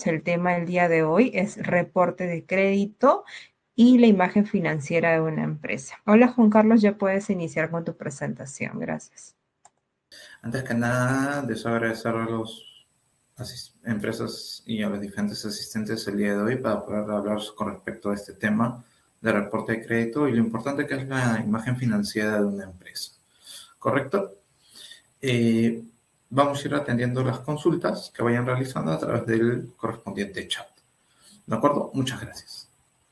el tema del día de hoy es reporte de crédito y la imagen financiera de una empresa. Hola Juan Carlos, ya puedes iniciar con tu presentación. Gracias. Antes que nada, deseo agradecer a las empresas y a los diferentes asistentes el día de hoy para poder hablar con respecto a este tema de reporte de crédito y lo importante que es la imagen financiera de una empresa. ¿Correcto? Vamos a ir atendiendo las consultas que vayan realizando a través del correspondiente chat. ¿De acuerdo? Muchas gracias.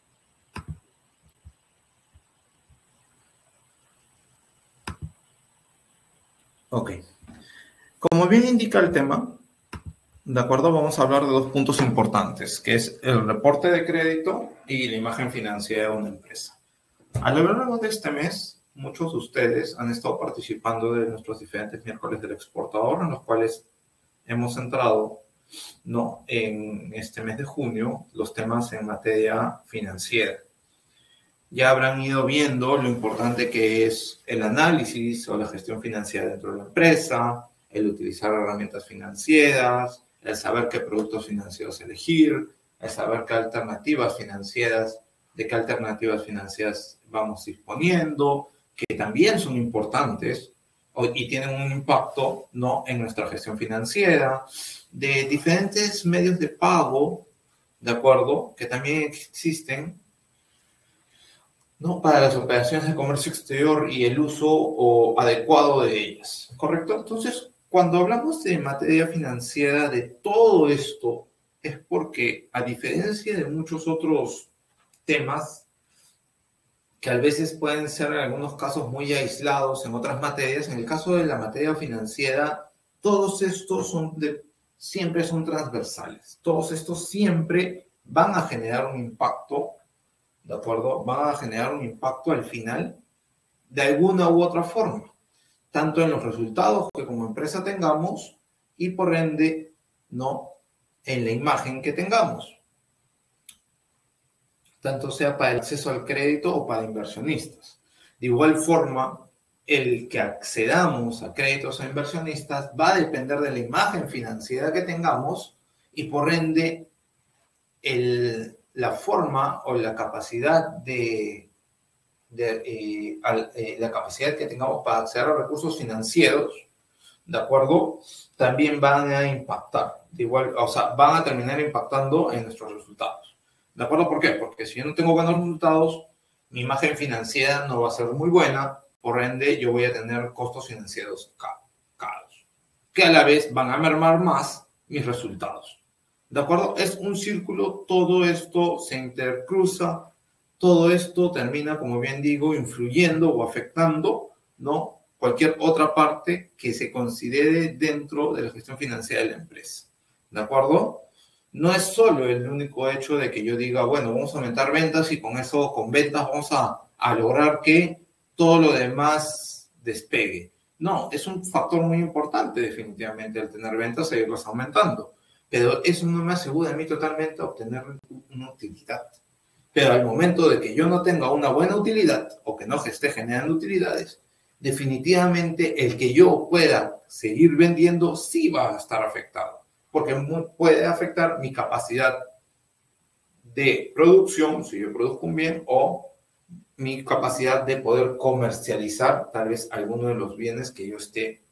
Ok. Como bien indica el tema, de acuerdo, vamos a hablar de dos puntos importantes, que es el reporte de crédito y la imagen financiera de una empresa. A lo largo de este mes, muchos de ustedes han estado participando de nuestros diferentes miércoles del exportador, en los cuales hemos centrado, ¿no?, en este mes de junio los temas en materia financiera. Ya habrán ido viendo lo importante que es el análisis o la gestión financiera dentro de la empresa, el utilizar herramientas financieras, el saber qué productos financieros elegir, el saber de qué alternativas financieras vamos disponiendo, que también son importantes y tienen un impacto, ¿no?, en nuestra gestión financiera, de diferentes medios de pago, ¿de acuerdo?, que también existen, ¿no?, para las operaciones de comercio exterior y el uso adecuado de ellas, ¿correcto? Entonces, cuando hablamos de materia financiera, de todo esto, es porque, a diferencia de muchos otros temas, que a veces pueden ser en algunos casos muy aislados en otras materias, en el caso de la materia financiera, todos estos siempre son transversales. Todos estos siempre van a generar un impacto, ¿de acuerdo? Van a generar un impacto al final de alguna u otra forma, tanto en los resultados que como empresa tengamos y por ende, ¿no?, en la imagen que tengamos, tanto sea para el acceso al crédito o para inversionistas. De igual forma, el que accedamos a créditos a inversionistas va a depender de la imagen financiera que tengamos y por ende la forma o la capacidad la capacidad que tengamos para acceder a recursos financieros, ¿de acuerdo?, también van a impactar, van a terminar impactando en nuestros resultados. ¿De acuerdo? ¿Por qué? Porque si yo no tengo buenos resultados, mi imagen financiera no va a ser muy buena, por ende yo voy a tener costos financieros caros, que a la vez van a mermar más mis resultados. ¿De acuerdo? Es un círculo, todo esto se intercruza, todo esto termina, como bien digo, influyendo o afectando, ¿no?, cualquier otra parte que se considere dentro de la gestión financiera de la empresa. ¿De acuerdo? No es solo el único hecho de que yo diga, bueno, vamos a aumentar ventas y con eso, con ventas, vamos a lograr que todo lo demás despegue. No, es un factor muy importante definitivamente el tener ventas e irlas aumentando. Pero eso no me asegura a mí totalmente obtener una utilidad. Pero al momento de que yo no tenga una buena utilidad o que no esté generando utilidades, definitivamente el que yo pueda seguir vendiendo sí va a estar afectado, porque puede afectar mi capacidad de producción, si yo produzco un bien, o mi capacidad de poder comercializar tal vez alguno de los bienes que yo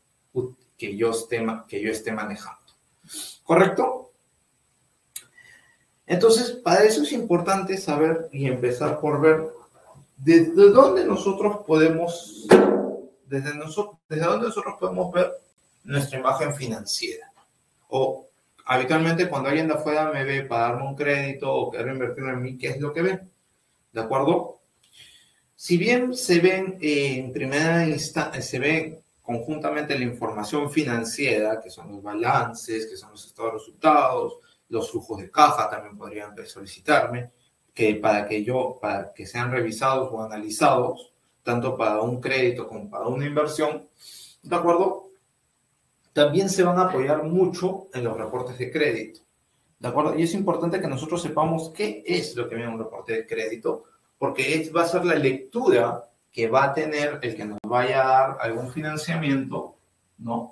esté manejando. ¿Correcto? Entonces, para eso es importante saber y empezar por ver desde dónde nosotros podemos ver nuestra imagen financiera. O habitualmente cuando alguien de afuera me ve para darme un crédito o quiere invertir en mí, ¿qué es lo que ve? ¿De acuerdo? Si bien se ven en primera instancia, se ve conjuntamente la información financiera, que son los balances, que son los estados de resultados, los flujos de caja también podrían solicitarme, para que sean revisados o analizados, tanto para un crédito como para una inversión, ¿de acuerdo? También se van a apoyar mucho en los reportes de crédito, ¿de acuerdo? Y es importante que nosotros sepamos qué es lo que viene en un reporte de crédito, porque va a ser la lectura que va a tener el que nos vaya a dar algún financiamiento, ¿no?,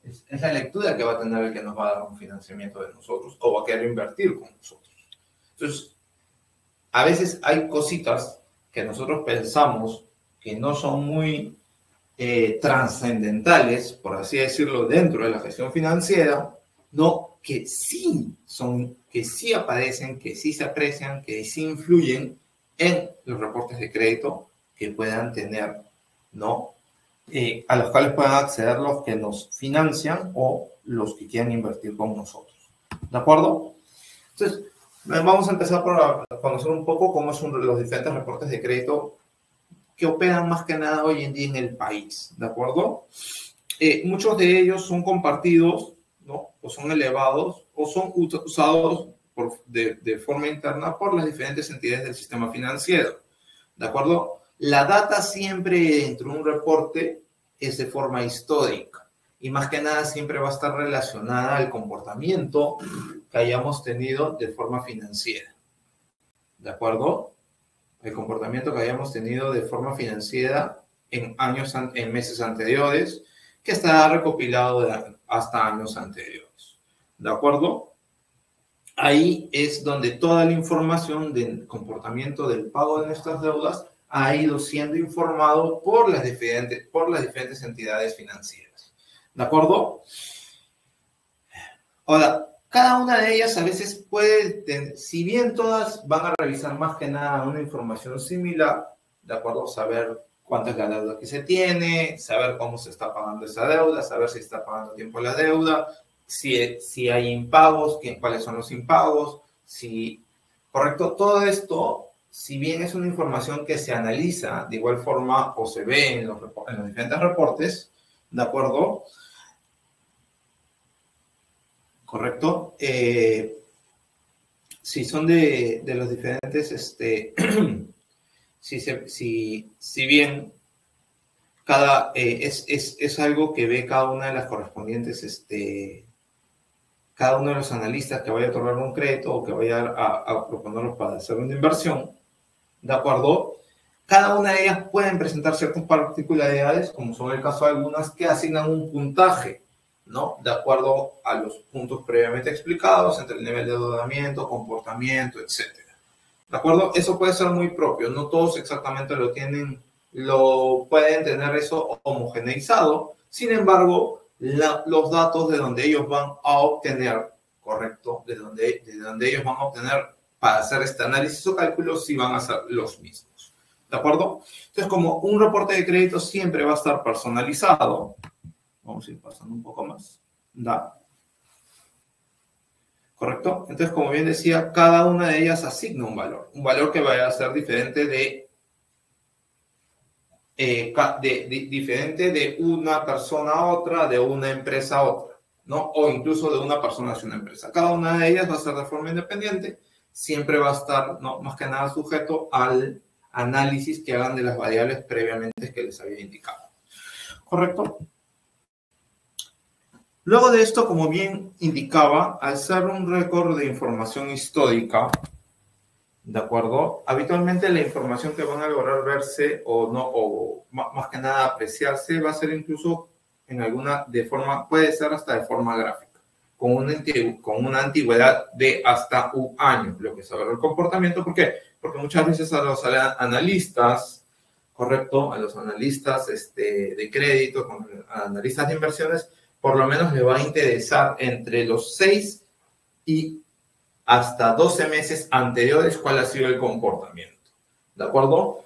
Es la lectura que va a tener el que nos va a dar un financiamiento de nosotros o va a querer invertir con nosotros. Entonces, a veces hay cositas que nosotros pensamos que no son muy trascendentales, por así decirlo, dentro de la gestión financiera, no, que sí son, que sí aparecen, que sí se aprecian, que sí influyen en los reportes de crédito que puedan tener, ¿no? A los cuales puedan acceder los que nos financian o los que quieran invertir con nosotros. ¿De acuerdo? Entonces, vamos a empezar por conocer un poco cómo son los diferentes reportes de crédito que operan más que nada hoy en día en el país. ¿De acuerdo? Muchos de ellos son compartidos, ¿no? O son elevados o son usados de forma interna por las diferentes entidades del sistema financiero. ¿De acuerdo? La data siempre dentro de un reporte es de forma histórica y más que nada siempre va a estar relacionada al comportamiento que hayamos tenido de forma financiera. ¿De acuerdo? El comportamiento que hayamos tenido de forma financiera en meses anteriores, que está recopilado hasta años anteriores. ¿De acuerdo? Ahí es donde toda la información del comportamiento del pago de nuestras deudas ha ido siendo informado por las diferentes entidades financieras. ¿De acuerdo? Ahora, cada una de ellas a veces puede, si bien todas van a revisar más que nada una información similar, ¿de acuerdo? Saber cuánta es la deuda que se tiene, saber cómo se está pagando esa deuda, saber si está pagando a tiempo la deuda, si hay impagos, cuáles son los impagos, correcto, todo esto, si bien es una información que se analiza de igual forma o se ve en los diferentes reportes, ¿de acuerdo? Correcto. Si son de los diferentes, si bien es algo que ve cada una de las correspondientes, cada uno de los analistas que vaya a otorgar un crédito o que vaya a proponerlos para hacer una inversión, ¿de acuerdo? Cada una de ellas pueden presentar ciertas particularidades, como son el caso de algunas que asignan un puntaje, ¿no? De acuerdo a los puntos previamente explicados, entre el nivel de endeudamiento, comportamiento, etc. ¿De acuerdo? Eso puede ser muy propio, no todos exactamente lo pueden tener eso homogeneizado, sin embargo, los datos de donde ellos van a obtener, ¿correcto? De donde ellos van a obtener para hacer este análisis o cálculo, sí van a ser los mismos. ¿De acuerdo? Entonces, como un reporte de crédito siempre va a estar personalizado, vamos a ir pasando un poco más. ¿Da? ¿Correcto? Entonces, como bien decía, cada una de ellas asigna un valor que vaya a ser diferente diferente de una persona a otra, de una empresa a otra, ¿no? O incluso de una persona hacia una empresa. Cada una de ellas va a ser de forma independiente, siempre va a estar, ¿no?, más que nada sujeto al análisis que hagan de las variables previamente que les había indicado. ¿Correcto? Luego de esto, como bien indicaba, al ser un récord de información histórica, ¿de acuerdo? Habitualmente la información que van a lograr verse o no, o más que nada apreciarse, va a ser incluso puede ser hasta de forma gráfica, con una antigüedad de hasta un año, lo que es saber el comportamiento. ¿Por qué? Porque muchas veces a los analistas, correcto, a los analistas de crédito, a analistas de inversiones, por lo menos les va a interesar entre los 6 y hasta 12 meses anteriores cuál ha sido el comportamiento. ¿De acuerdo?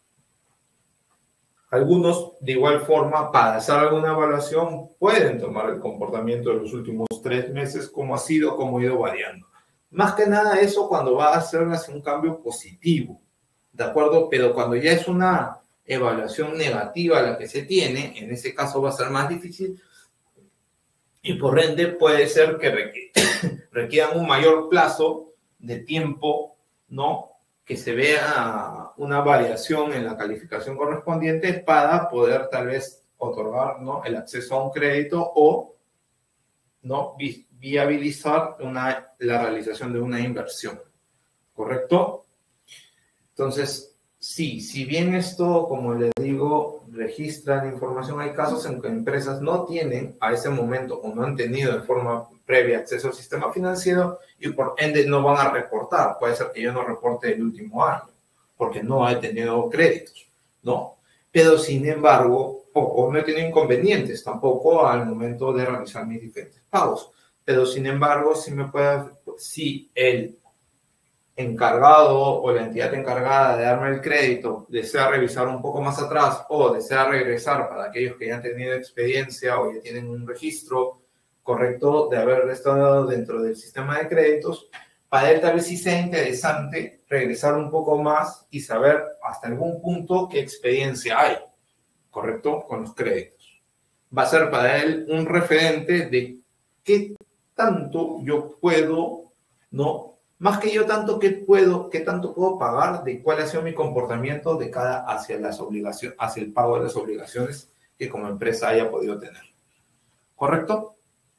Algunos, de igual forma, para hacer alguna evaluación, pueden tomar el comportamiento de los últimos 3 meses, cómo ha ido variando. Más que nada eso cuando va a hacer un cambio positivo, ¿de acuerdo? Pero cuando ya es una evaluación negativa la que se tiene, en ese caso va a ser más difícil y por ende puede ser que requieran un mayor plazo de tiempo, ¿no?, que se vea una variación en la calificación correspondiente para poder tal vez otorgar, ¿no?, el acceso a un crédito o, ¿no?, viabilizar la realización de una inversión. ¿Correcto? Entonces, Sí, si bien esto, como le digo, registra la información, hay casos en que empresas no tienen a ese momento o no han tenido de forma previa acceso al sistema financiero y por ende no van a reportar. Puede ser que yo no reporte el último año porque no he tenido créditos, ¿no? Pero sin embargo, o no he tenido inconvenientes tampoco al momento de realizar mis diferentes pagos. Pero sin embargo, si el encargado o la entidad encargada de darme el crédito desea revisar un poco más atrás o desea regresar para aquellos que ya han tenido experiencia o ya tienen un registro correcto de haber estado dentro del sistema de créditos, para él tal vez sí sea interesante regresar un poco más y saber hasta algún punto qué experiencia hay, correcto, con los créditos. Va a ser para él un referente de qué tanto yo puedo, ¿no? Más que yo tanto que puedo, qué tanto puedo pagar, de cuál ha sido mi comportamiento de cara hacia las obligaciones, hacia el pago de las obligaciones que como empresa haya podido tener. ¿Correcto?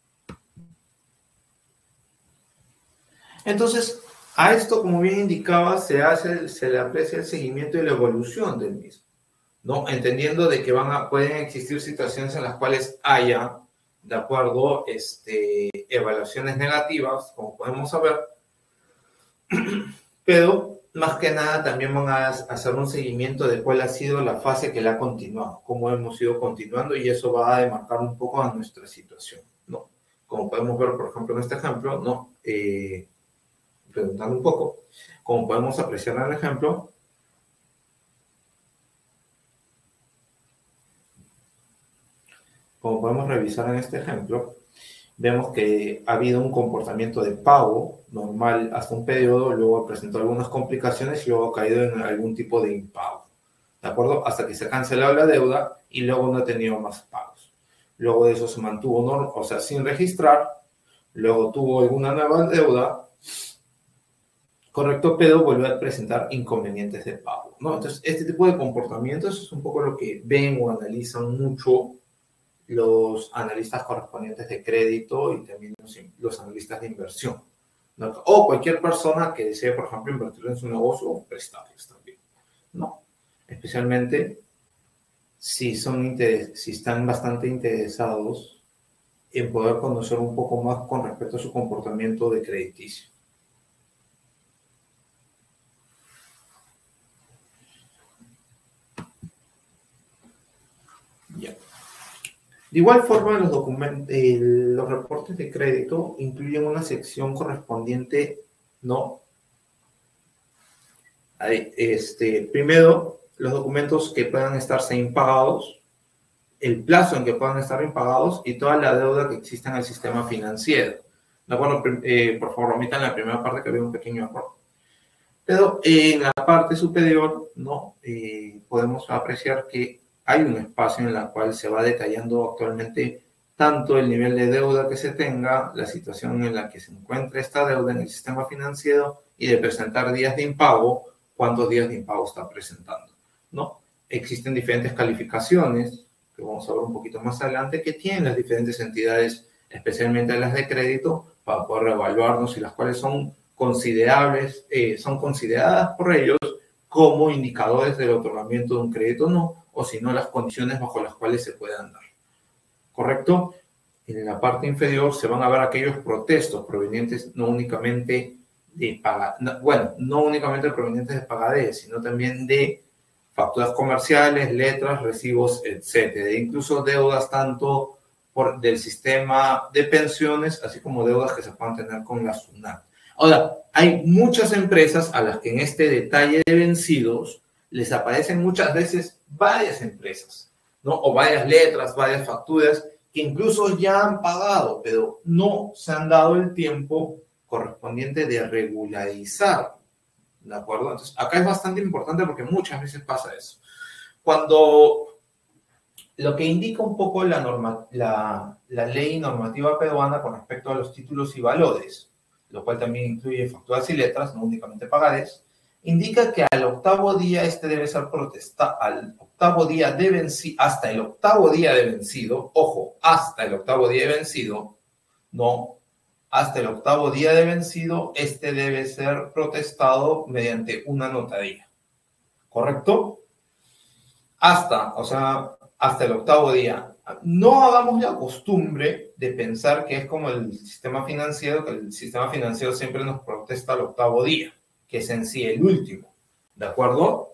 Entonces, a esto, como bien indicaba, se le aprecia el seguimiento y la evolución del mismo, ¿no? Entendiendo de que pueden existir situaciones en las cuales haya, de acuerdo, evaluaciones negativas, como podemos saber, pero más que nada también van a hacer un seguimiento de cuál ha sido la fase que la ha continuado, cómo hemos ido continuando y eso va a demarcar un poco a nuestra situación, ¿no? Como podemos ver, por ejemplo, en este ejemplo, ¿no? Preguntando un poco, como podemos apreciar en el ejemplo, como podemos revisar en este ejemplo, vemos que ha habido un comportamiento de pago normal hasta un periodo, luego presentó algunas complicaciones y luego ha caído en algún tipo de impago, ¿de acuerdo? Hasta que se ha cancelado la deuda y luego no ha tenido más pagos. Luego de eso se mantuvo, o sea, sin registrar, luego tuvo alguna nueva deuda, correcto, pero volvió a presentar inconvenientes de pago, ¿no? Entonces, este tipo de comportamientos es un poco lo que ven o analizan mucho los analistas correspondientes de crédito y también los analistas de inversión, ¿no? O cualquier persona que desee, por ejemplo, invertir en su negocio o prestarles también, ¿no? Especialmente si están bastante interesados en poder conocer un poco más con respecto a su comportamiento de crediticio. Ya. De igual forma, los reportes de crédito incluyen una sección correspondiente, ¿no? Primero, los documentos que puedan estarse impagados, el plazo en que puedan estar impagados y toda la deuda que exista en el sistema financiero. ¿De acuerdo? Por favor, omitan la primera parte que había un pequeño error. Pero en la parte superior, ¿no? Podemos apreciar que hay un espacio en el cual se va detallando actualmente tanto el nivel de deuda que se tenga, la situación en la que se encuentra esta deuda en el sistema financiero y de presentar días de impago, cuántos días de impago está presentando, ¿no? Existen diferentes calificaciones, que vamos a ver un poquito más adelante, que tienen las diferentes entidades, especialmente las de crédito, para poder evaluarnos y las cuales son considerables, son consideradas por ellos como indicadores del otorgamiento de un crédito o no, o si no, las condiciones bajo las cuales se puedan dar. ¿Correcto? En la parte inferior se van a ver aquellos protestos provenientes no únicamente no únicamente provenientes de pagarés, sino también de facturas comerciales, letras, recibos, etcétera. Incluso deudas tanto del sistema de pensiones, así como deudas que se puedan tener con la SUNAT. Ahora, hay muchas empresas a las que en este detalle de vencidos les aparecen muchas veces varias empresas, ¿no? O varias letras, varias facturas que incluso ya han pagado, pero no se han dado el tiempo correspondiente de regularizar, ¿de acuerdo? Entonces, acá es bastante importante porque muchas veces pasa eso. Cuando lo que indica un poco la ley normativa peruana con respecto a los títulos y valores, lo cual también incluye facturas y letras, no únicamente pagarés, indica que al octavo día debe ser protestado, hasta el octavo día de vencido, ojo, hasta el octavo día de vencido, no, hasta el octavo día de vencido, debe ser protestado mediante una notaría. ¿correcto? Hasta el octavo día. No hagamos la costumbre de pensar que es como el sistema financiero, que el sistema financiero siempre nos protesta al octavo día, que es en sí el último, ¿de acuerdo?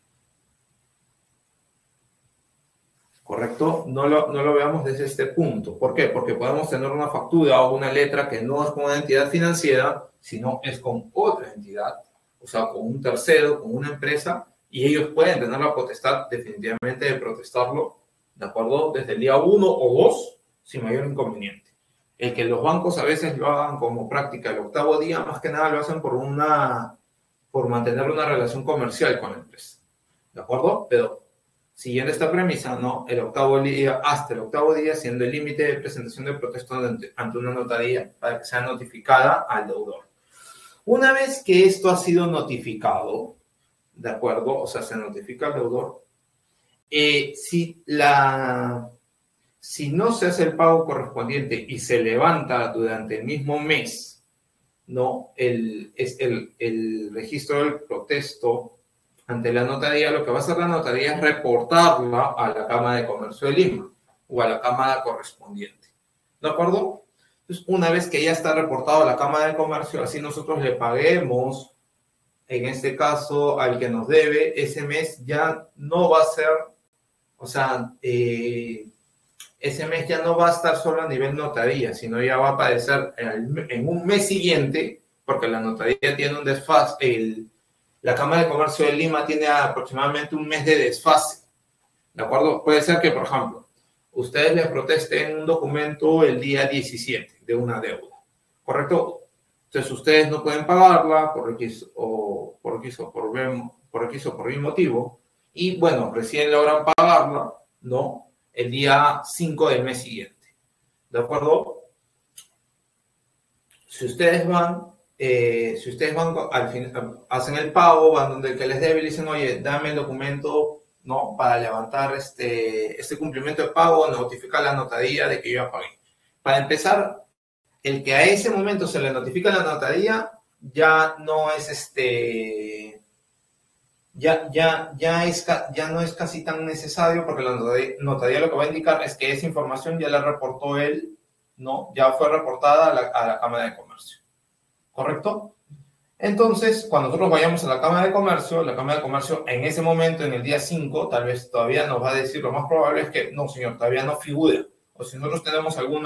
¿Correcto? No lo veamos desde este punto. ¿Por qué? Porque podemos tener una factura o una letra que no es con una entidad financiera, sino es con otra entidad, o sea, con un tercero, con una empresa, y ellos pueden tener la potestad definitivamente de protestarlo, ¿de acuerdo? Desde el día 1 o 2, sin mayor inconveniente. El que los bancos a veces lo hagan como práctica el octavo día, más que nada lo hacen por mantener una relación comercial con la empresa, ¿de acuerdo? Pero siguiendo esta premisa, ¿no? El octavo día, hasta el octavo día, siendo el límite de presentación de protesta ante una notaría para que sea notificada al deudor. Una vez que esto ha sido notificado, ¿de acuerdo? O sea, se notifica al deudor. Si no se hace el pago correspondiente y se levanta durante el mismo mes, ¿no? El registro del protesto ante la notaría, lo que va a hacer la notaría es reportarla a la Cámara de Comercio de Lima o a la Cámara correspondiente. ¿De acuerdo? Entonces, una vez que ya está reportado a la Cámara de Comercio, así nosotros le paguemos, en este caso, al que nos debe, ese mes ya no va a ser, o sea, ese mes ya no va a estar solo a nivel notaría, sino ya va a aparecer en un mes siguiente, porque la notaría tiene un desfase, la Cámara de Comercio de Lima tiene aproximadamente un mes de desfase, ¿de acuerdo? Puede ser que, por ejemplo, ustedes les protesten un documento el día 17 de una deuda, ¿correcto? Entonces, ustedes no pueden pagarla por X o por Y motivo, y bueno, recién logran pagarla, ¿no? El día 5 del mes siguiente, ¿de acuerdo? Si ustedes van al final, hacen el pago, van donde el que les debe y le dicen, oye, dame el documento, ¿no? Para levantar este cumplimiento de pago, notificar a la notaría de que yo ya pagué. Para empezar, el que a ese momento se le notifica a la notaría ya no es ya no es casi tan necesario, porque la notaría lo que va a indicar es que esa información ya la reportó él, ¿no? Ya fue reportada a la Cámara de Comercio. ¿Correcto? Entonces, cuando nosotros vayamos a la Cámara de Comercio, la Cámara de Comercio en ese momento, en el día 5, tal vez todavía nos va a decir, lo más probable es que, no, señor, todavía no figura. O si nosotros tenemos algún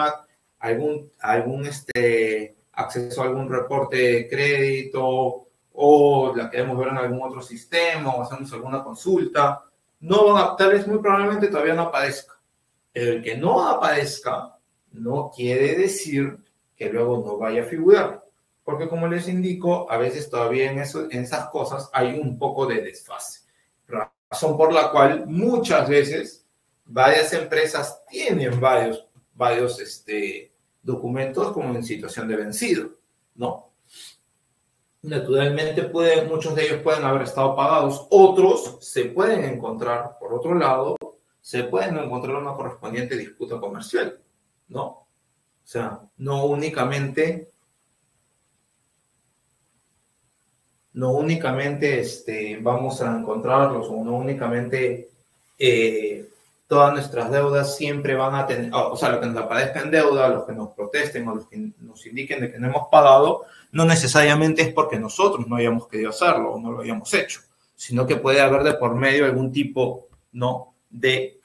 acceso a algún reporte de crédito, o la queremos ver en algún otro sistema, o hacemos alguna consulta, tal vez muy probablemente todavía no aparezca. Pero el que no aparezca no quiere decir que luego no vaya a figurar. Porque como les indico, a veces todavía en esas cosas hay un poco de desfase. Razón por la cual muchas veces varias empresas tienen varios documentos como en situación de vencido, ¿no? Naturalmente muchos de ellos pueden haber estado pagados, otros se pueden encontrar, por otro lado, se pueden encontrar una correspondiente disputa comercial, ¿no? O sea, no únicamente vamos a encontrarlos, o no únicamente todas nuestras deudas siempre van a tener, o sea, lo que nos aparezca en deuda, los que nos protesten o los que nos indiquen de que no hemos pagado, no necesariamente es porque nosotros no hayamos querido hacerlo o no lo hayamos hecho, sino que puede haber de por medio algún tipo, ¿no?, de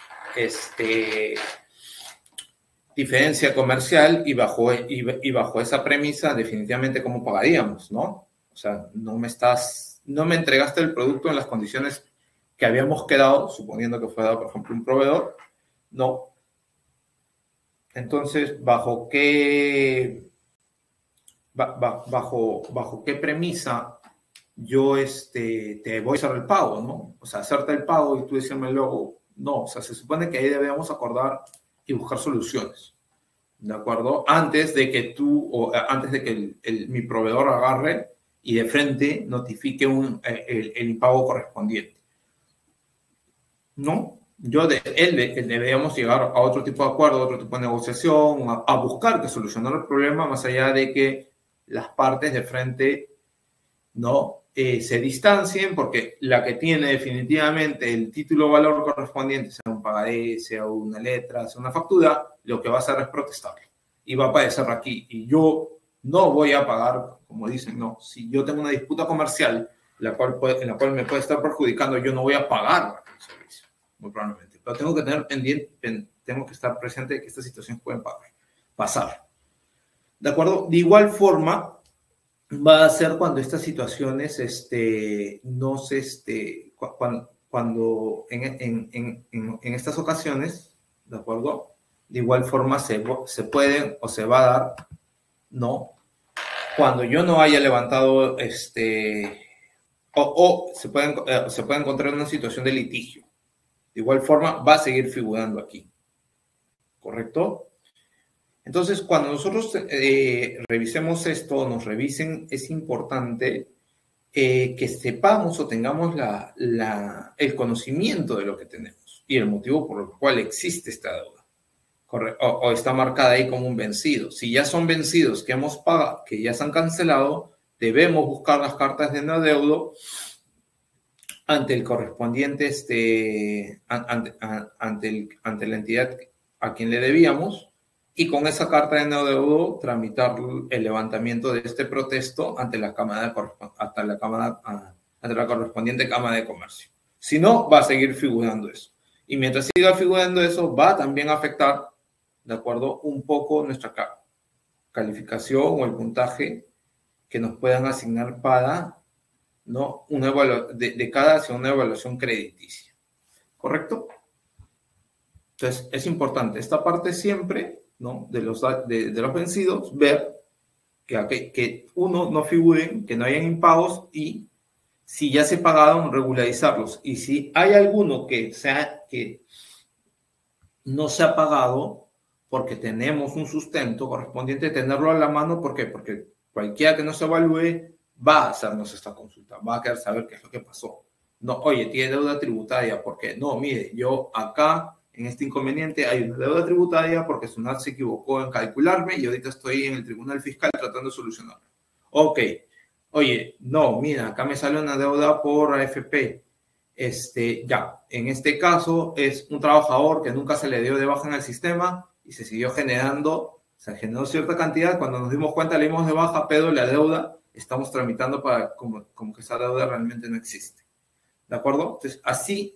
diferencia comercial, y bajo esa premisa definitivamente cómo pagaríamos, ¿no? O sea, no me entregaste el producto en las condiciones que habíamos quedado, suponiendo que fuera, por ejemplo, un proveedor, no. Entonces, ¿bajo qué premisa yo te voy a hacer el pago, ¿no? O sea, hacerte el pago y tú decirme luego, no. O sea, se supone que ahí debemos acordar y buscar soluciones, ¿de acuerdo? Antes de que mi proveedor agarre y de frente notifique el impago correspondiente, ¿no? Deberíamos llegar a otro tipo de acuerdo, a otro tipo de negociación, a buscar que solucionar el problema, más allá de que las partes de frente, ¿no?, se distancien, porque la que tiene definitivamente el título o valor correspondiente, sea un pagaré, sea una letra, sea una factura, lo que va a hacer es protestar y va a aparecer aquí. Y yo no voy a pagar, como dicen, no. Si yo tengo una disputa comercial en la cual me puede estar perjudicando, yo no voy a pagar el servicio, muy probablemente. Pero tengo que tener pendiente, tengo que estar presente de que estas situaciones pueden pasar. ¿De acuerdo? De igual forma, va a ser cuando estas situaciones no se, cuando en estas ocasiones, ¿de acuerdo? De igual forma se pueden o se va a dar, ¿no? Cuando yo no haya levantado, o se puede encontrar en una situación de litigio. De igual forma va a seguir figurando aquí, ¿correcto? Entonces, cuando nosotros revisemos esto, nos revisen, es importante que sepamos o tengamos el conocimiento de lo que tenemos y el motivo por el cual existe esta deuda. O está marcada ahí como un vencido. Si ya son vencidos que hemos pagado, que ya se han cancelado, debemos buscar las cartas de no adeudo ante el correspondiente, ante la entidad a quien le debíamos, y con esa carta de no adeudo tramitar el levantamiento de este protesto ante la correspondiente Cámara de Comercio. Si no, va a seguir figurando eso. Y mientras siga figurando eso, va también a afectar, ¿de acuerdo?, un poco nuestra calificación o el puntaje que nos puedan asignar para, ¿no?, de cara hacia una evaluación crediticia. ¿Correcto? Entonces, es importante esta parte siempre, ¿no?, de los vencidos, ver que uno no figuren, que no hayan impagos, y si ya se pagaron, regularizarlos. Y si hay alguno que no se ha pagado, porque tenemos un sustento correspondiente, tenerlo a la mano. ¿Por qué? Porque cualquiera que no se evalúe va a hacernos esta consulta, va a querer saber qué es lo que pasó. No, oye, tiene deuda tributaria, ¿por qué? No, mire, yo acá en este inconveniente hay una deuda tributaria porque SUNAT se equivocó en calcularme y ahorita estoy en el Tribunal Fiscal tratando de solucionarlo. Ok, oye, no, mira, acá me sale una deuda por AFP. Ya, en este caso es un trabajador que nunca se le dio de baja en el sistema y se siguió generando, se generó cierta cantidad. Cuando nos dimos cuenta, le dimos de baja, pero la deuda estamos tramitando para como que esa deuda realmente no existe. ¿De acuerdo? Entonces, así,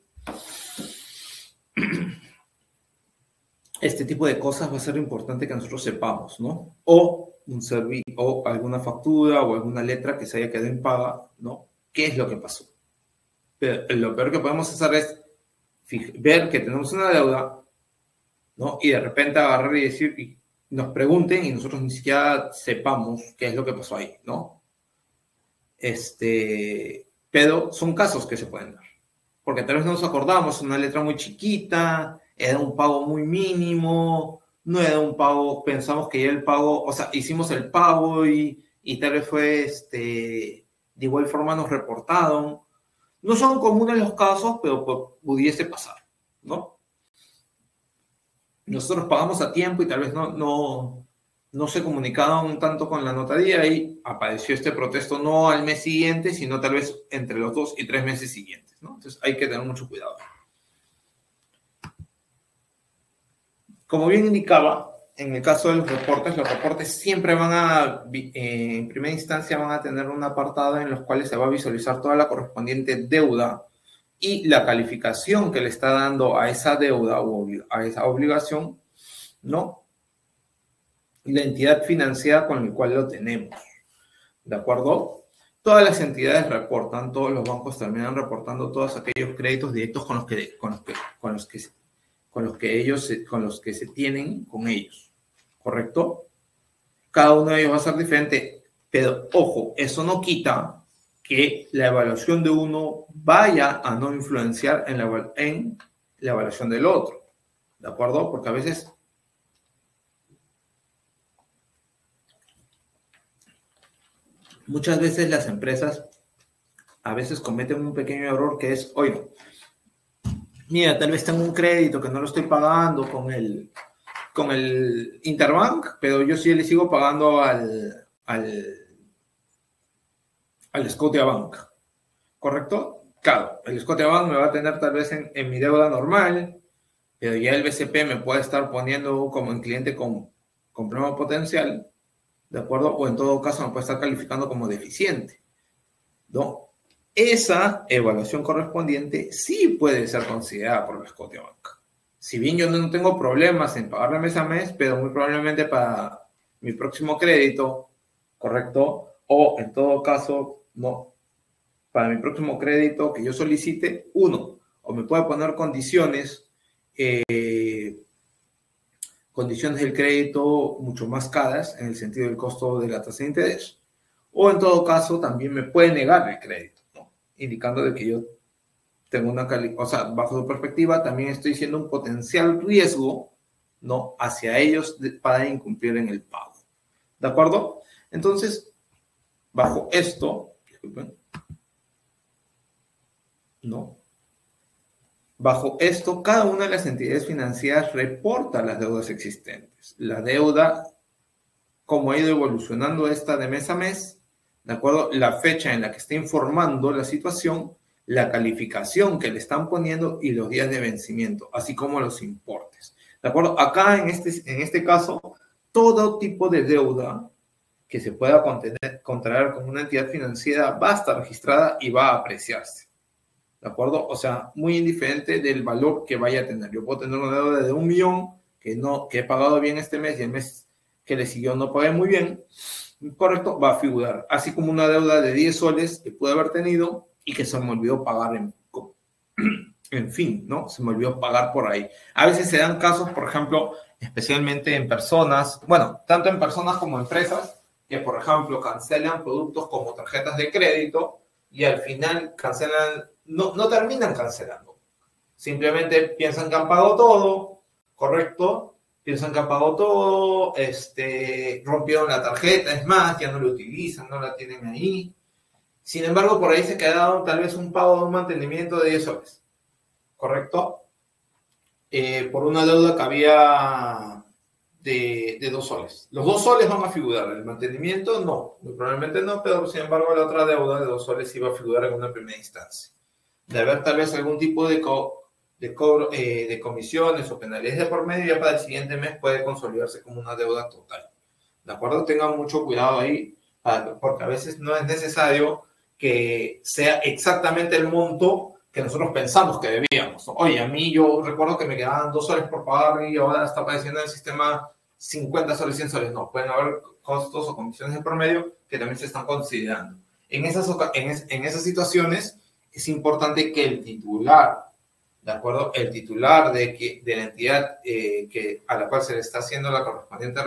este tipo de cosas va a ser importante que nosotros sepamos, ¿no? O o alguna factura o alguna letra que se haya quedado impaga, ¿no? ¿Qué es lo que pasó? Pero lo peor que podemos hacer es ver que tenemos una deuda, ¿no?, y de repente agarrar y decir, y nos pregunten y nosotros ni siquiera sepamos qué es lo que pasó ahí, ¿no? Pero son casos que se pueden dar. Porque tal vez no nos acordamos, una letra muy chiquita, era un pago muy mínimo, no era un pago, pensamos que ya el pago, o sea, hicimos el pago y tal vez fue, de igual forma nos reportaron. No son comunes los casos, pero pudiese pasar, ¿no? Nosotros pagamos a tiempo y tal vez no se comunicaron tanto con la notaría y apareció este protesto no al mes siguiente, sino tal vez entre los 2 y 3 meses siguientes, ¿no? Entonces hay que tener mucho cuidado. Como bien indicaba, en el caso de los reportes siempre en primera instancia van a tener un apartado en los cuales se va a visualizar toda la correspondiente deuda y la calificación que le está dando a esa deuda o a esa obligación, ¿no?, la entidad financiera con la cual lo tenemos. ¿De acuerdo? Todas las entidades reportan, todos los bancos terminan reportando todos aquellos créditos directos con los que se tienen con ellos. ¿Correcto? Cada uno de ellos va a ser diferente, pero ojo, eso no quita que la evaluación de uno vaya a no influenciar en la evaluación del otro. ¿De acuerdo? Porque a veces muchas veces las empresas a veces cometen un pequeño error que es, oye, mira, tal vez tengo un crédito que no lo estoy pagando con el Interbank, pero yo sí le sigo pagando al al Scotiabank, ¿correcto? Claro, el Scotiabank me va a tener tal vez en mi deuda normal, pero ya el BCP me puede estar poniendo como en cliente con problema potencial, ¿de acuerdo? O en todo caso me puede estar calificando como deficiente, ¿no? Esa evaluación correspondiente sí puede ser considerada por el Scotiabank. Si bien yo no tengo problemas en pagarle mes a mes, pero muy probablemente para mi próximo crédito, ¿correcto? O en todo caso, no, para mi próximo crédito que yo solicite, uno, o me puede poner condiciones del crédito mucho más caras en el sentido del costo de la tasa de interés, o en todo caso también me puede negar el crédito, ¿no? Indicando de que yo tengo o sea, bajo su perspectiva también estoy siendo un potencial riesgo, ¿no? Hacia ellos para incumplir en el pago, ¿de acuerdo? Entonces, bajo esto, disculpen, ¿no? Bajo esto, cada una de las entidades financieras reporta las deudas existentes. La deuda, cómo ha ido evolucionando esta de mes a mes, ¿de acuerdo? La fecha en la que está informando la situación, la calificación que le están poniendo y los días de vencimiento, así como los importes. ¿De acuerdo? Acá en este caso, todo tipo de deuda que se pueda contraer con una entidad financiera va a estar registrada y va a apreciarse. ¿De acuerdo? O sea, muy indiferente del valor que vaya a tener. Yo puedo tener una deuda de 1.000.000 que he pagado bien este mes y el mes que le siguió no pagué muy bien, correcto, va a figurar. Así como una deuda de 10 soles que pude haber tenido y que se me olvidó pagar en fin, ¿no? Se me olvidó pagar por ahí. A veces se dan casos, por ejemplo, especialmente en personas, bueno, tanto en personas como empresas, que por ejemplo cancelan productos como tarjetas de crédito y al final cancelan, no terminan cancelando. Simplemente piensan que han pagado todo, ¿correcto? Piensan que han pagado todo, rompieron la tarjeta, es más, ya no la utilizan, no la tienen ahí. Sin embargo, por ahí se quedaron tal vez un pago de un mantenimiento de 10 soles, ¿correcto? Por una deuda que había de 2 soles. Los 2 soles van a figurar, el mantenimiento no, muy probablemente no, pero sin embargo la otra deuda de 2 soles sí va a figurar en una primera instancia. De haber tal vez algún tipo de cobro de comisiones o penalidades de por medio, ya para el siguiente mes puede consolidarse como una deuda total. ¿De acuerdo? Tengan mucho cuidado ahí, porque a veces no es necesario que sea exactamente el monto que nosotros pensamos que debíamos. Oye, a mí yo recuerdo que me quedaban 2 soles por pagar y ahora está apareciendo en el sistema 50 soles, 100 soles. No, pueden haber costos o comisiones de promedio que también se están considerando. En esas situaciones es importante que el titular, ¿de acuerdo? El titular de la entidad a la cual se le está haciendo la correspondiente,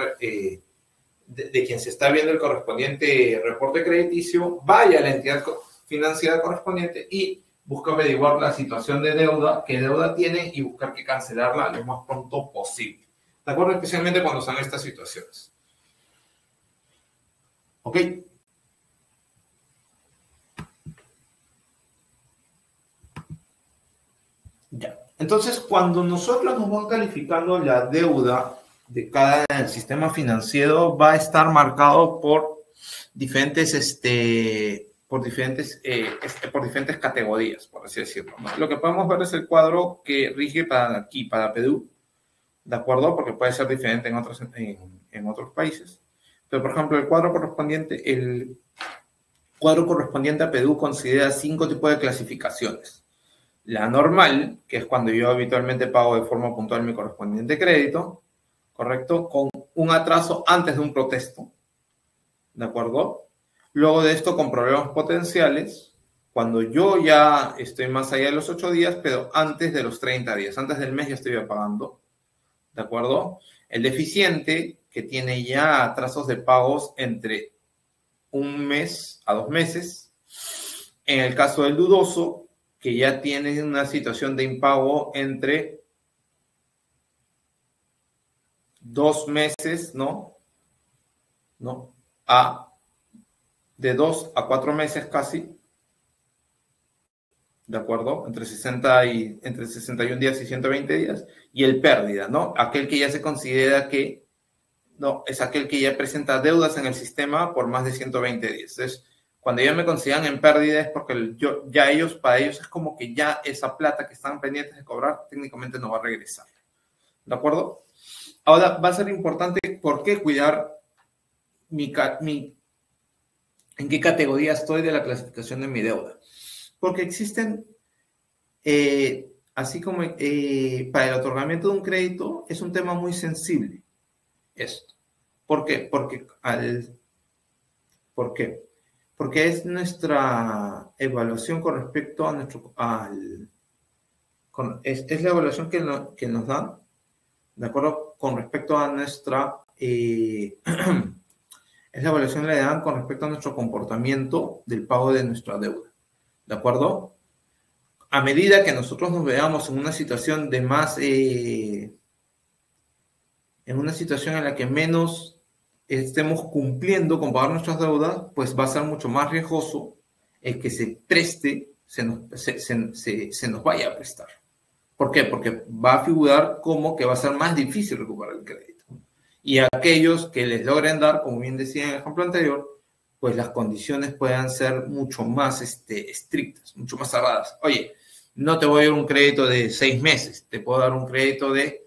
de quien se está viendo el correspondiente reporte crediticio, vaya a la entidad financiera correspondiente y busca averiguar la situación de deuda, qué deuda tiene y buscar que cancelarla lo más pronto posible. ¿De acuerdo? Especialmente cuando son estas situaciones. ¿Ok? Ya. Entonces, cuando nosotros nos van calificando la deuda de cada sistema financiero, va a estar marcado por diferentes por diferentes categorías, por así decirlo, ¿no? Lo que podemos ver es el cuadro que rige para aquí, para Perú, ¿de acuerdo? Porque puede ser diferente en otros países. Pero, por ejemplo, el cuadro correspondiente a Perú considera 5 tipos de clasificaciones. La normal, que es cuando yo habitualmente pago de forma puntual mi correspondiente crédito, ¿correcto? Con un atraso antes de un protesto, ¿de acuerdo? Luego de esto, con problemas potenciales, cuando yo ya estoy más allá de los 8 días, pero antes de los 30 días, antes del mes ya estoy pagando, ¿de acuerdo? El deficiente, que tiene ya atrasos de pagos entre 1 mes a 2 meses. En el caso del dudoso, que ya tiene una situación de impago entre 2 meses, ¿no? De 2 a 4 meses casi, ¿de acuerdo? Entre 61 días y 120 días, y el pérdida, ¿no? Aquel que ya se considera que, no, es aquel que ya presenta deudas en el sistema por más de 120 días. Entonces, Cuando ya me consideran en pérdida es porque ya ellos, para ellos es como que ya esa plata que están pendientes de cobrar técnicamente no va a regresar. ¿De acuerdo? Ahora va a ser importante por qué cuidar en qué categoría estoy de la clasificación de mi deuda. Porque existen, así como para el otorgamiento de un crédito, es un tema muy sensible esto. ¿Por qué? ¿Por qué? Porque es nuestra evaluación con respecto a es la evaluación que nos dan, ¿de acuerdo? Con respecto a nuestra, es la evaluación que le dan con respecto a nuestro comportamiento del pago de nuestra deuda, ¿de acuerdo? A medida que nosotros nos veamos en una situación de más, en una situación en la que menos estemos cumpliendo con pagar nuestras deudas, pues va a ser mucho más riesgoso el que se preste, se nos vaya a prestar. ¿Por qué? Porque va a figurar como que va a ser más difícil recuperar el crédito. Y a aquellos que les logren dar, como bien decía en el ejemplo anterior, pues las condiciones puedan ser mucho más estrictas, mucho más cerradas. Oye, no te voy a dar un crédito de 6 meses, te puedo dar un crédito de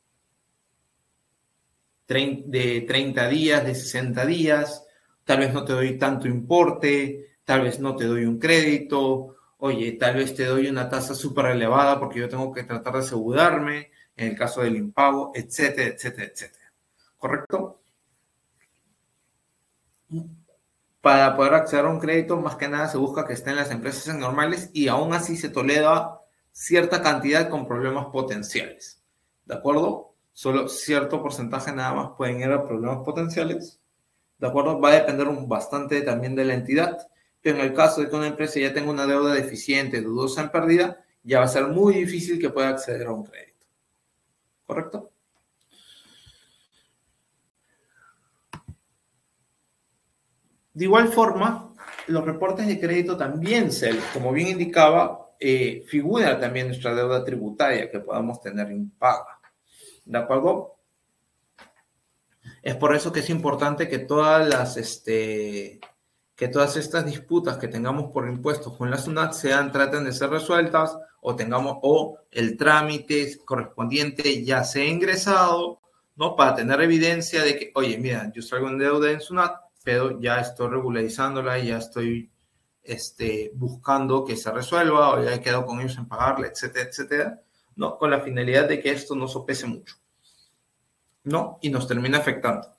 30 días, de 60 días, tal vez no te doy tanto importe, tal vez no te doy un crédito, oye, tal vez te doy una tasa súper elevada porque yo tengo que tratar de asegurarme en el caso del impago, etcétera, etcétera, etcétera. ¿Correcto? Para poder acceder a un crédito, más que nada se busca que estén las empresas normales y aún así se tolera cierta cantidad con problemas potenciales. ¿De acuerdo? Solo cierto porcentaje nada más pueden ir a problemas potenciales. ¿De acuerdo? Va a depender bastante también de la entidad. Pero en el caso de que una empresa ya tenga una deuda deficiente, dudosa en pérdida, ya va a ser muy difícil que pueda acceder a un crédito. ¿Correcto? De igual forma, los reportes de crédito también, como bien indicaba, figura también nuestra deuda tributaria que podamos tener impaga. ¿De acuerdo? Es por eso que es importante que todas estas disputas que tengamos por impuestos con la SUNAT traten de ser resueltas o el trámite correspondiente ya sea ingresado, ¿no? Para tener evidencia de que, oye, mira, yo salgo en deuda en SUNAT, pero ya estoy regularizándola y ya estoy buscando que se resuelva o ya he quedado con ellos en pagarla, etcétera, etcétera, ¿no? Con la finalidad de que esto no sopese mucho, ¿no? Y nos termina afectando.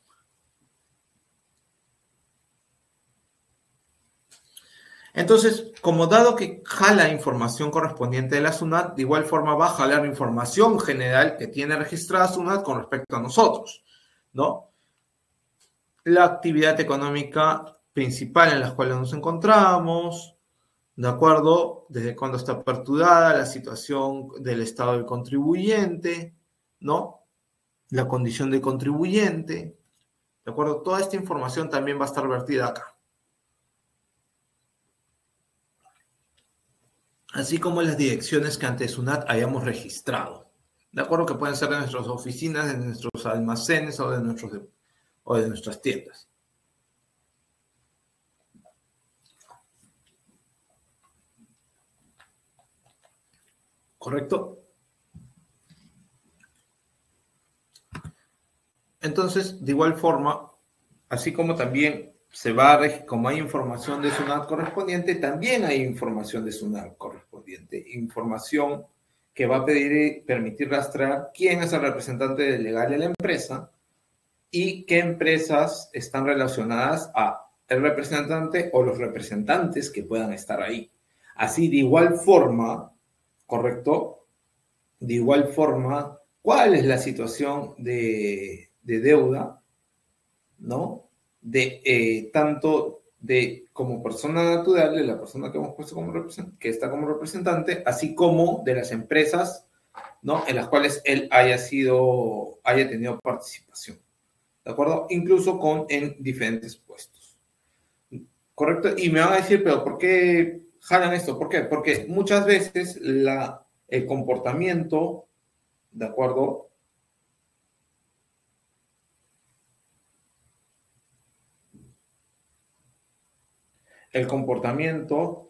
Entonces, como dado que jala información correspondiente de la SUNAT, de igual forma va a jalar información general que tiene registrada SUNAT con respecto a nosotros, ¿no? La actividad económica principal en la cual nos encontramos, ¿de acuerdo? Desde cuándo está aperturada, la situación del estado del contribuyente, ¿no? La condición del contribuyente, ¿de acuerdo? Toda esta información también va a estar vertida acá. Así como las direcciones que ante SUNAT hayamos registrado. ¿De acuerdo? Que pueden ser de nuestras oficinas, de nuestros almacenes o de nuestras tiendas. ¿Correcto? Entonces, de igual forma, así como también como hay información de SUNAT correspondiente, también hay información de SUNAT correspondiente. Información que va a permitir rastrear quién es el representante legal de la empresa y qué empresas están relacionadas a el representante o los representantes que puedan estar ahí. Así, de igual forma, ¿correcto? De igual forma, ¿cuál es la situación de deuda, ¿no? Tanto como persona natural, de la persona que hemos puesto que está como representante, así como de las empresas, ¿no? En las cuales él haya tenido participación. ¿De acuerdo? Incluso en diferentes puestos. ¿Correcto? Y me van a decir, pero ¿por qué jalan esto? ¿Por qué? Porque muchas veces el comportamiento, ¿de acuerdo? el comportamiento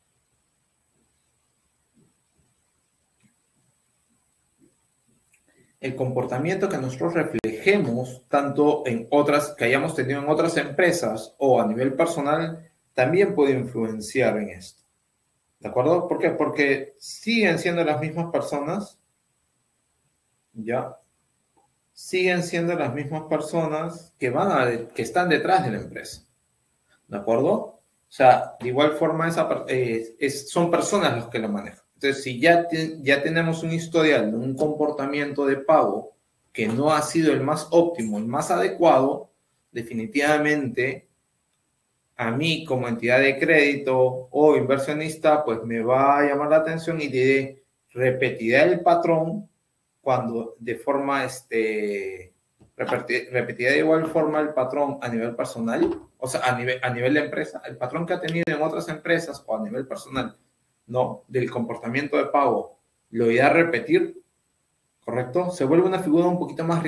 que nosotros reflejemos tanto en otras, que hayamos tenido en otras empresas o a nivel personal, también puede influenciar en esto. ¿De acuerdo? ¿Por qué? Porque siguen siendo las mismas personas, ¿ya? Siguen siendo las mismas personas que están detrás de la empresa. ¿De acuerdo? O sea, de igual forma son personas los que lo manejan. Entonces, si ya tenemos un historial de un comportamiento de pago que no ha sido el más óptimo, el más adecuado, definitivamente a mí como entidad de crédito o inversionista, pues me va a llamar la atención y diré, repetiré el patrón cuando de forma, repetiré de igual forma el patrón a nivel personal, o sea, a nivel de empresa, el patrón que ha tenido en otras empresas o a nivel personal, ¿no? Del comportamiento de pago, lo irá a repetir, ¿correcto? Se vuelve una figura un poquito más,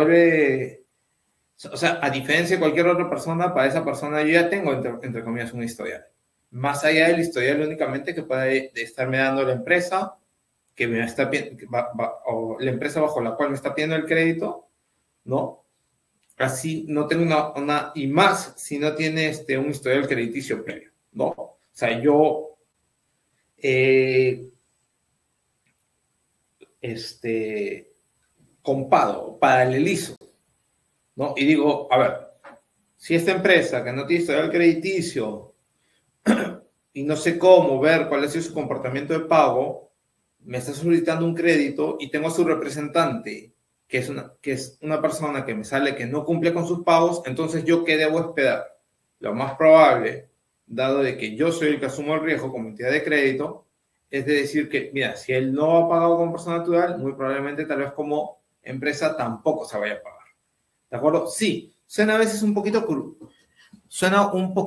o sea, a diferencia de cualquier otra persona, para esa persona yo ya tengo, entre comillas, un historial. Más allá del historial únicamente que puede estarme dando la empresa, que me está o la empresa bajo la cual me está pidiendo el crédito, ¿no? Así no tengo y más si no tiene un historial crediticio previo, ¿no? O sea, yo comparo, paralelizo, ¿no? Y digo, a ver, si esta empresa que no tiene historial crediticio y no sé cómo ver cuál ha sido su comportamiento de pago, me está solicitando un crédito y tengo a su representante, que es una persona que me sale que no cumple con sus pagos, entonces ¿yo qué debo esperar? Lo más probable, dado de que yo soy el que asumo el riesgo como entidad de crédito, es de decir que, mira, si él no ha pagado como persona natural, muy probablemente tal vez como empresa tampoco se vaya a pagar. ¿De acuerdo? Sí, suena a veces un poquito suena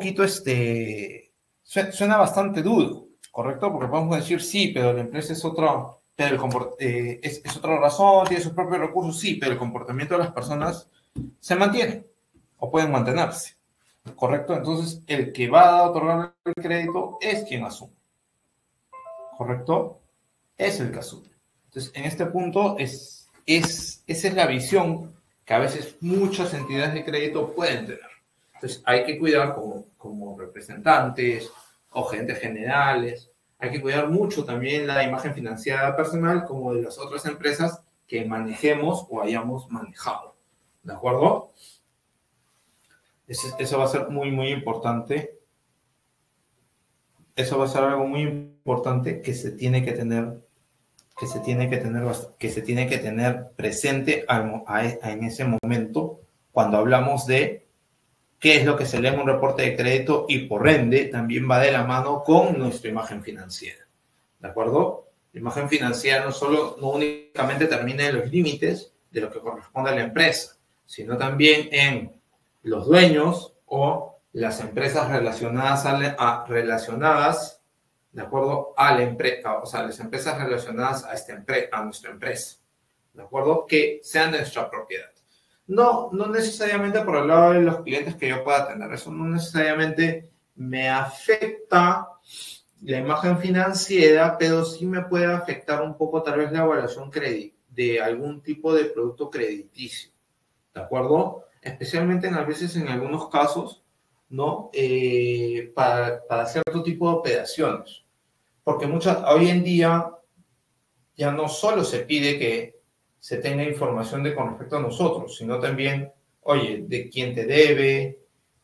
bastante duro, ¿correcto? Porque podemos decir, sí, pero la empresa es otra, pero es otra razón, tiene sus propios recursos, sí, pero el comportamiento de las personas se mantiene o pueden mantenerse, ¿correcto? Entonces, el que va a otorgar el crédito es quien asume, ¿correcto? Es el que asume. Entonces, en este punto, esa es la visión que a veces muchas entidades de crédito pueden tener. Entonces, hay que cuidar como representantes o gerentes generales, hay que cuidar mucho también la imagen financiera personal como de las otras empresas que manejemos o hayamos manejado. ¿De acuerdo? Eso va a ser muy, muy importante. Eso va a ser algo muy importante que se tiene que tener presente en ese momento cuando hablamos de qué es lo que se lee en un reporte de crédito y por ende también va de la mano con nuestra imagen financiera. ¿De acuerdo? La imagen financiera no únicamente termina en los límites de lo que corresponde a la empresa, sino también en los dueños o las empresas relacionadas de acuerdo a la empresa, o sea, las empresas relacionadas a nuestra empresa, ¿de acuerdo? Que sean de nuestra propiedad. No necesariamente por el lado de los clientes que yo pueda tener, eso no necesariamente me afecta la imagen financiera, pero sí me puede afectar un poco tal vez la evaluación de algún tipo de producto crediticio, ¿de acuerdo? Especialmente a veces en algunos casos, ¿no? Para cierto tipo de operaciones. Porque hoy en día ya no solo se pide que se tenga información con respecto a nosotros, sino también, oye, de quién te debe,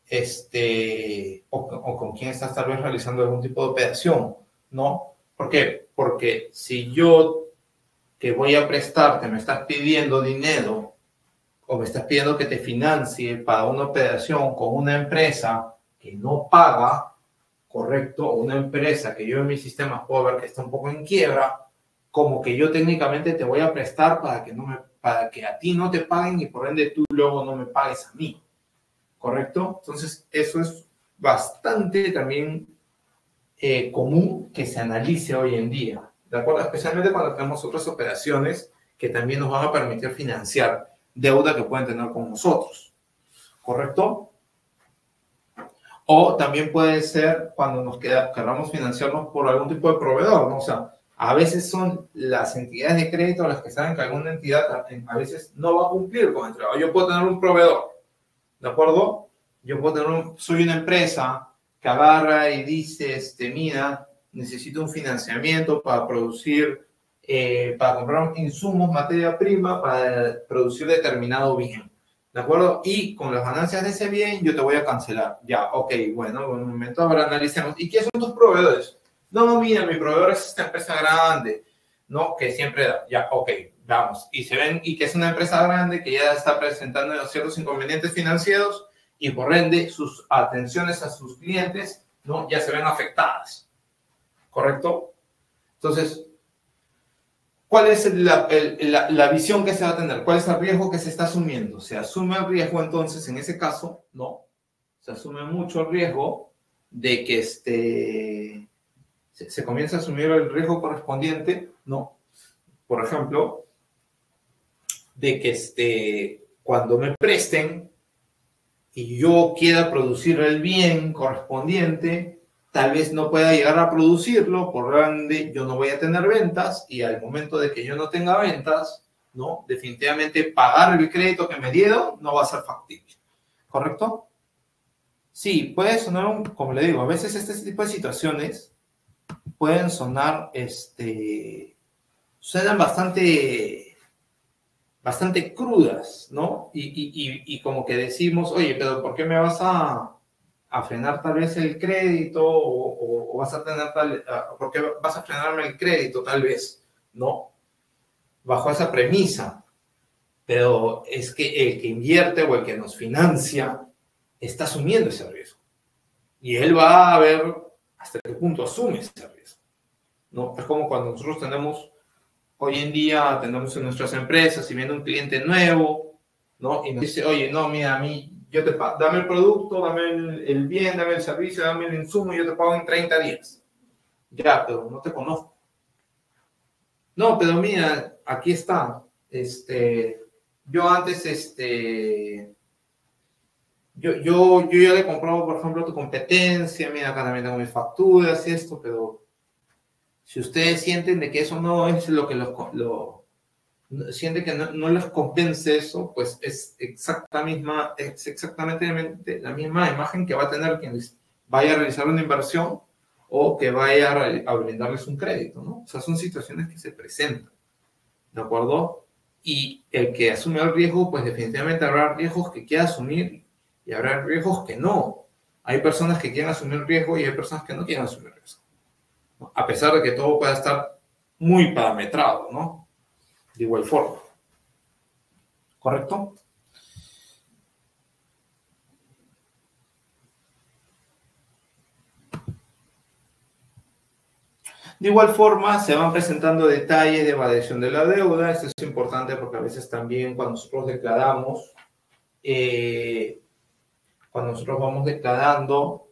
o con quién estás tal vez realizando algún tipo de operación, ¿no? ¿Por qué? Porque si yo te voy a prestar, te me estás pidiendo dinero o me estás pidiendo que te financie para una operación con una empresa que no paga, correcto, o una empresa que yo en mi sistema puedo ver que está un poco en quiebra, como que yo técnicamente te voy a prestar para que a ti no te paguen y por ende tú luego no me pagues a mí, ¿correcto? Entonces, eso es bastante también común que se analice hoy en día, ¿de acuerdo? Especialmente cuando tenemos otras operaciones que también nos van a permitir financiar deuda que pueden tener con nosotros, ¿correcto? O también puede ser cuando queramos financiarnos por algún tipo de proveedor, ¿no? O sea, a veces son las entidades de crédito las que saben que alguna entidad a veces no va a cumplir con el trabajo. Yo puedo tener un proveedor, ¿de acuerdo? Yo puedo tener soy una empresa que agarra y dice, mira, necesito un financiamiento para producir, para comprar insumos, materia prima, para producir determinado bien. ¿De acuerdo? Y con las ganancias de ese bien, yo te voy a cancelar. Ya, ok, bueno, en un momento ahora analicemos. ¿Y qué son tus proveedores? No, mira, mi proveedor es esta empresa grande, ¿no? Que siempre da. Ya, ok, vamos. Y se ven, y que es una empresa grande que ya está presentando ciertos inconvenientes financieros y por ende sus atenciones a sus clientes, ¿no? Ya se ven afectadas. ¿Correcto? Entonces, ¿cuál es la visión que se va a tener? ¿Cuál es el riesgo que se está asumiendo? Se asume el riesgo, entonces, en ese caso, no. Se asume mucho el riesgo de que se comience a asumir el riesgo correspondiente, ¿no? Por ejemplo, de que cuando me presten y yo quiera producir el bien correspondiente, tal vez no pueda llegar a producirlo, por ende yo no voy a tener ventas y al momento de que yo no tenga ventas, ¿no? Definitivamente pagar el crédito que me dieron no va a ser factible. ¿Correcto? Sí, puede sonar, como le digo, a veces este tipo de situaciones pueden sonar, suenan bastante crudas, ¿no? Y como que decimos, oye, pero ¿por qué me vas a frenar tal vez el crédito o vas a tener ¿por qué vas a frenarme el crédito tal vez? ¿No? Bajo esa premisa. Pero es que el que invierte o el que nos financia está asumiendo ese riesgo. Y él va a ver hasta qué punto asume ese riesgo, ¿no? Es como cuando nosotros hoy en día tenemos en nuestras empresas, si viene un cliente nuevo, ¿no? Y nos dice, oye, no, mira, a mí, dame el producto, dame el bien, dame el servicio, dame el insumo, y yo te pago en 30 días. Ya, pero no te conozco. No, pero mira, aquí está. Yo antes, yo ya le he comprado, por ejemplo, tu competencia, mira, acá también tengo mis facturas y esto, pero si ustedes sienten de que eso no es lo que sienten que no les convence eso, pues es exactamente la misma imagen que va a tener quien vaya a realizar una inversión o que vaya a brindarles un crédito, ¿no? O sea, son situaciones que se presentan, ¿de acuerdo? Y el que asume el riesgo, pues definitivamente habrá riesgos que quiera asumir y habrá riesgos que no. Hay personas que quieren asumir riesgo y hay personas que no quieren asumir riesgo, ¿no? A pesar de que todo pueda estar muy parametrado, ¿no? De igual forma. ¿Correcto? De igual forma, se van presentando detalles de evasión de la deuda. Esto es importante porque a veces también cuando nosotros declaramos, cuando nosotros vamos declarando,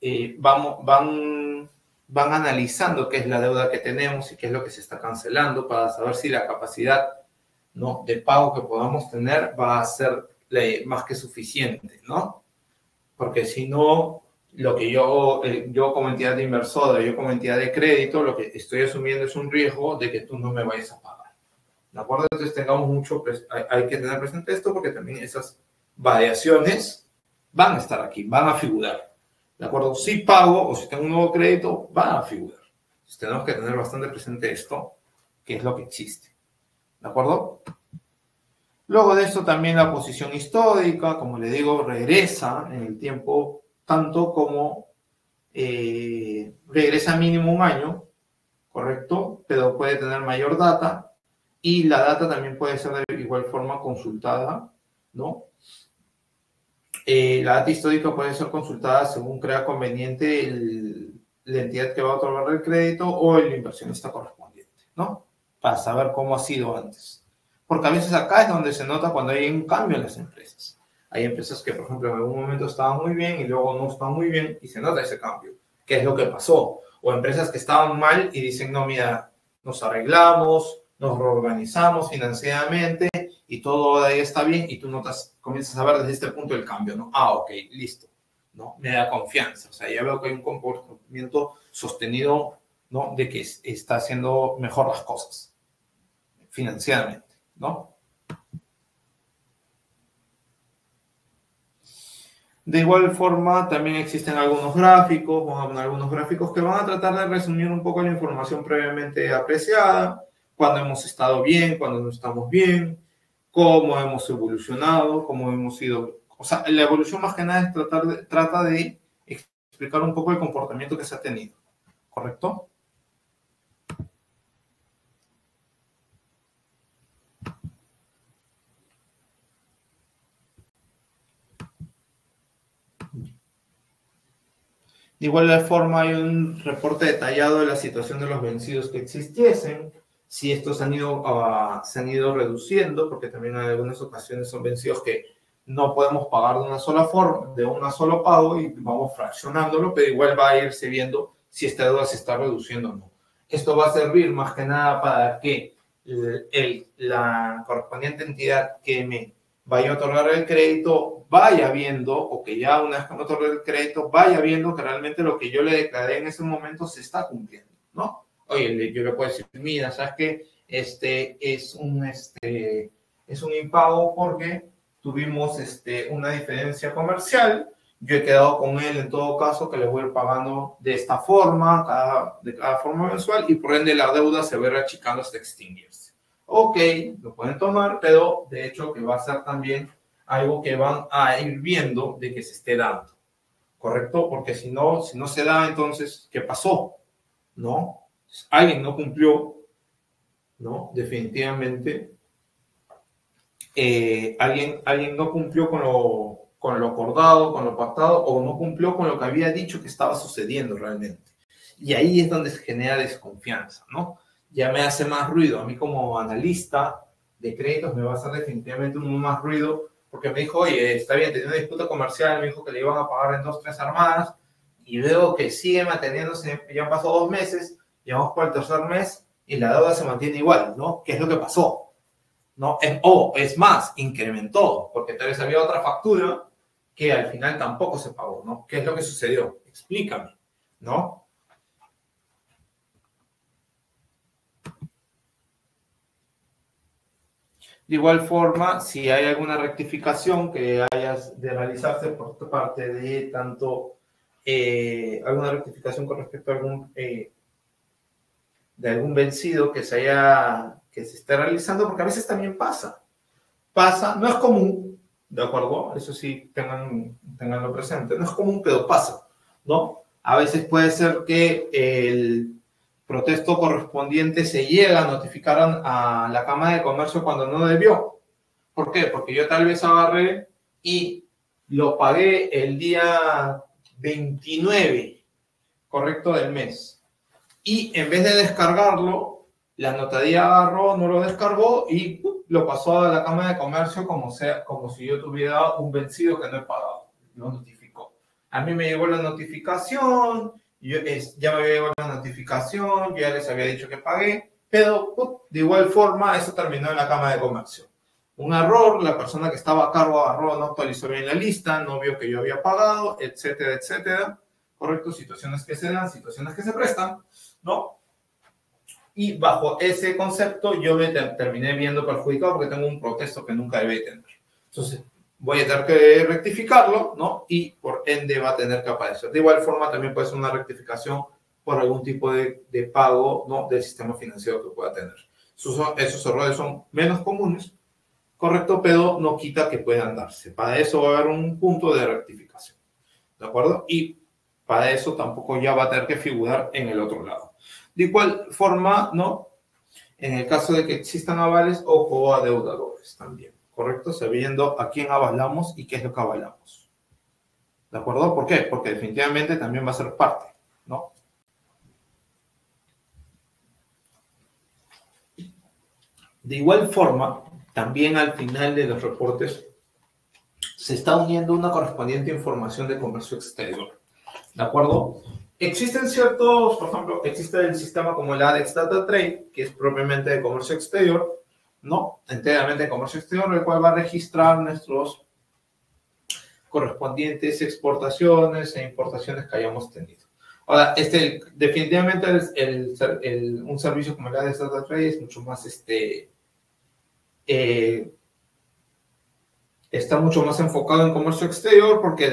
van analizando qué es la deuda que tenemos y qué es lo que se está cancelando para saber si la capacidad, ¿no?, de pago que podamos tener va a ser más que suficiente, ¿no? Porque si no, lo que yo como entidad de inversora, yo como entidad de crédito, lo que estoy asumiendo es un riesgo de que tú no me vayas a pagar. ¿De acuerdo? Entonces tengamos mucho, hay que tener presente esto porque también esas variaciones van a estar aquí, van a figurar. ¿De acuerdo? Si pago o si tengo un nuevo crédito, van a figurar. Entonces tenemos que tener bastante presente esto, que es lo que existe. ¿De acuerdo? Luego de esto también la posición histórica, como le digo, regresa en el tiempo tanto como regresa mínimo un año, ¿correcto? Pero puede tener mayor data y la data también puede ser de igual forma consultada, ¿no? La data histórica puede ser consultada según crea conveniente la entidad que va a otorgar el crédito o el inversionista correspondiente, ¿no? Para saber cómo ha sido antes. Porque a veces acá es donde se nota cuando hay un cambio en las empresas. Hay empresas que, por ejemplo, en algún momento estaban muy bien y luego no están muy bien y se nota ese cambio. ¿Qué es lo que pasó? O empresas que estaban mal y dicen, no, mira, nos arreglamos, nos reorganizamos financieramente y todo de ahí está bien y tú notas, comienzas a ver desde este punto el cambio, ¿no? Ah, ok, listo. ¿no? Me da confianza. O sea, ya veo que hay un comportamiento sostenido, ¿no? De que está haciendo mejor las cosas financieramente, ¿no? De igual forma, también existen algunos gráficos, vamos a poner algunos gráficos que van a tratar de resumir un poco la información previamente apreciada, cuando hemos estado bien, cuando no estamos bien, cómo hemos evolucionado, cómo hemos ido. O sea, la evolución más que nada es trata de explicar un poco el comportamiento que se ha tenido, ¿correcto? De igual forma, hay un reporte detallado de la situación de los vencidos que existiesen, si estos se han ido reduciendo, porque también en algunas ocasiones son vencidos que no podemos pagar de una sola forma, de un solo pago, y vamos fraccionándolo, pero igual va a irse viendo si esta deuda se está reduciendo o no. Esto va a servir más que nada para que la correspondiente entidad que me vaya a otorgar el crédito, vaya viendo, o que ya una vez que me otorgue el crédito, vaya viendo que realmente lo que yo le declaré en ese momento se está cumpliendo, ¿no? Oye, yo le puedo decir, mira, ¿sabes qué? Es un impago porque tuvimos una diferencia comercial, yo he quedado con él en todo caso que le voy a ir pagando de esta forma, de cada forma mensual, y por ende la deuda se va a ir achicando hasta extinguirse. Ok, lo pueden tomar, pero de hecho que va a ser también algo que van a ir viendo de que se esté dando, ¿correcto? Porque si no se da, entonces, ¿qué pasó? ¿No? Alguien no cumplió, ¿no? Definitivamente, alguien no cumplió con lo acordado, con lo pactado, o no cumplió con lo que había dicho que estaba sucediendo realmente. Y ahí es donde se genera desconfianza, ¿no? Ya me hace más ruido. A mí como analista de créditos me va a hacer definitivamente un más ruido, porque me dijo, oye, está bien, tenía una disputa comercial, me dijo que le iban a pagar en 2, 3 armadas, y veo que sigue manteniéndose, ya han pasado 2 meses, llevamos por el tercer mes, y la deuda se mantiene igual, ¿no? ¿Qué es lo que pasó? ¿No? Es más, incrementó, porque tal vez había otra factura que al final tampoco se pagó, ¿no? ¿Qué es lo que sucedió? Explícame, ¿no? De igual forma, si hay alguna rectificación que hayas de realizarse por parte de tanto alguna rectificación con respecto a de algún vencido que se esté realizando, porque a veces también pasa, no es común, ¿de acuerdo? Eso sí, tenganlo presente, no es común, pero pasa, ¿no? A veces puede ser que el protesto correspondiente se llega a notificar a la Cámara de Comercio cuando no debió. ¿Por qué? Porque yo tal vez agarré y lo pagué el día 29, correcto, del mes. Y en vez de descargarlo, la notaría agarró, no lo descargó y lo pasó a la Cámara de Comercio como si yo tuviera un vencido que no he pagado. Lo notificó. A mí me llegó la notificación, ya me había llegado la notificación, ya les había dicho que pagué, pero de igual forma eso terminó en la Cámara de Comercio. Un error, la persona que estaba a cargo agarró, no actualizó bien la lista, no vio que yo había pagado, etcétera, etcétera. Correcto, situaciones que se dan, situaciones que se prestan, ¿no? Y bajo ese concepto yo me terminé viendo perjudicado porque tengo un protesto que nunca debe tener. Entonces voy a tener que rectificarlo, ¿no? Y por ende va a tener que aparecer. De igual forma también puede ser una rectificación por algún tipo de pago, ¿no? Del sistema financiero que pueda tener. Esos errores son menos comunes, correcto, pero no quita que puedan darse. Para eso va a haber un punto de rectificación, ¿de acuerdo? Y para eso tampoco ya va a tener que figurar en el otro lado. De igual forma, ¿no? En el caso de que existan avales o coadeudadores también, ¿correcto? Sabiendo a quién avalamos y qué es lo que avalamos. ¿De acuerdo? ¿Por qué? Porque definitivamente también va a ser parte, ¿no? De igual forma, también al final de los reportes se está uniendo una correspondiente información de comercio exterior. ¿De acuerdo? Existen ciertos, por ejemplo, existe el sistema como el ADEX Data Trade, que es propiamente de comercio exterior, ¿no? Enteramente de comercio exterior, el cual va a registrar nuestros correspondientes exportaciones e importaciones que hayamos tenido. Ahora, definitivamente un servicio como el de Data Trade es mucho más, está mucho más enfocado en comercio exterior porque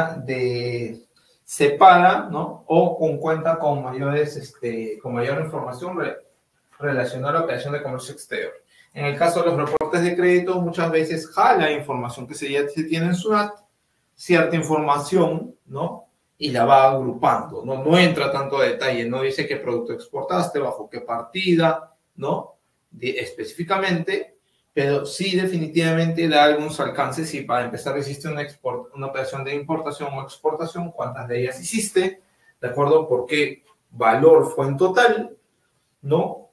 separa, ¿no? O cuenta con con mayor información relacionada a la operación de comercio exterior. En el caso de los reportes de crédito, muchas veces jala información que ya se tiene en SUNAT, cierta información, ¿no? Y la va agrupando, ¿no? No entra tanto a detalle, no dice qué producto exportaste, bajo qué partida, ¿no? Específicamente, pero sí definitivamente da algunos alcances. Si para empezar existe una operación de importación o exportación, cuántas de ellas hiciste, ¿de acuerdo? ¿Por qué valor fue en total, ¿no?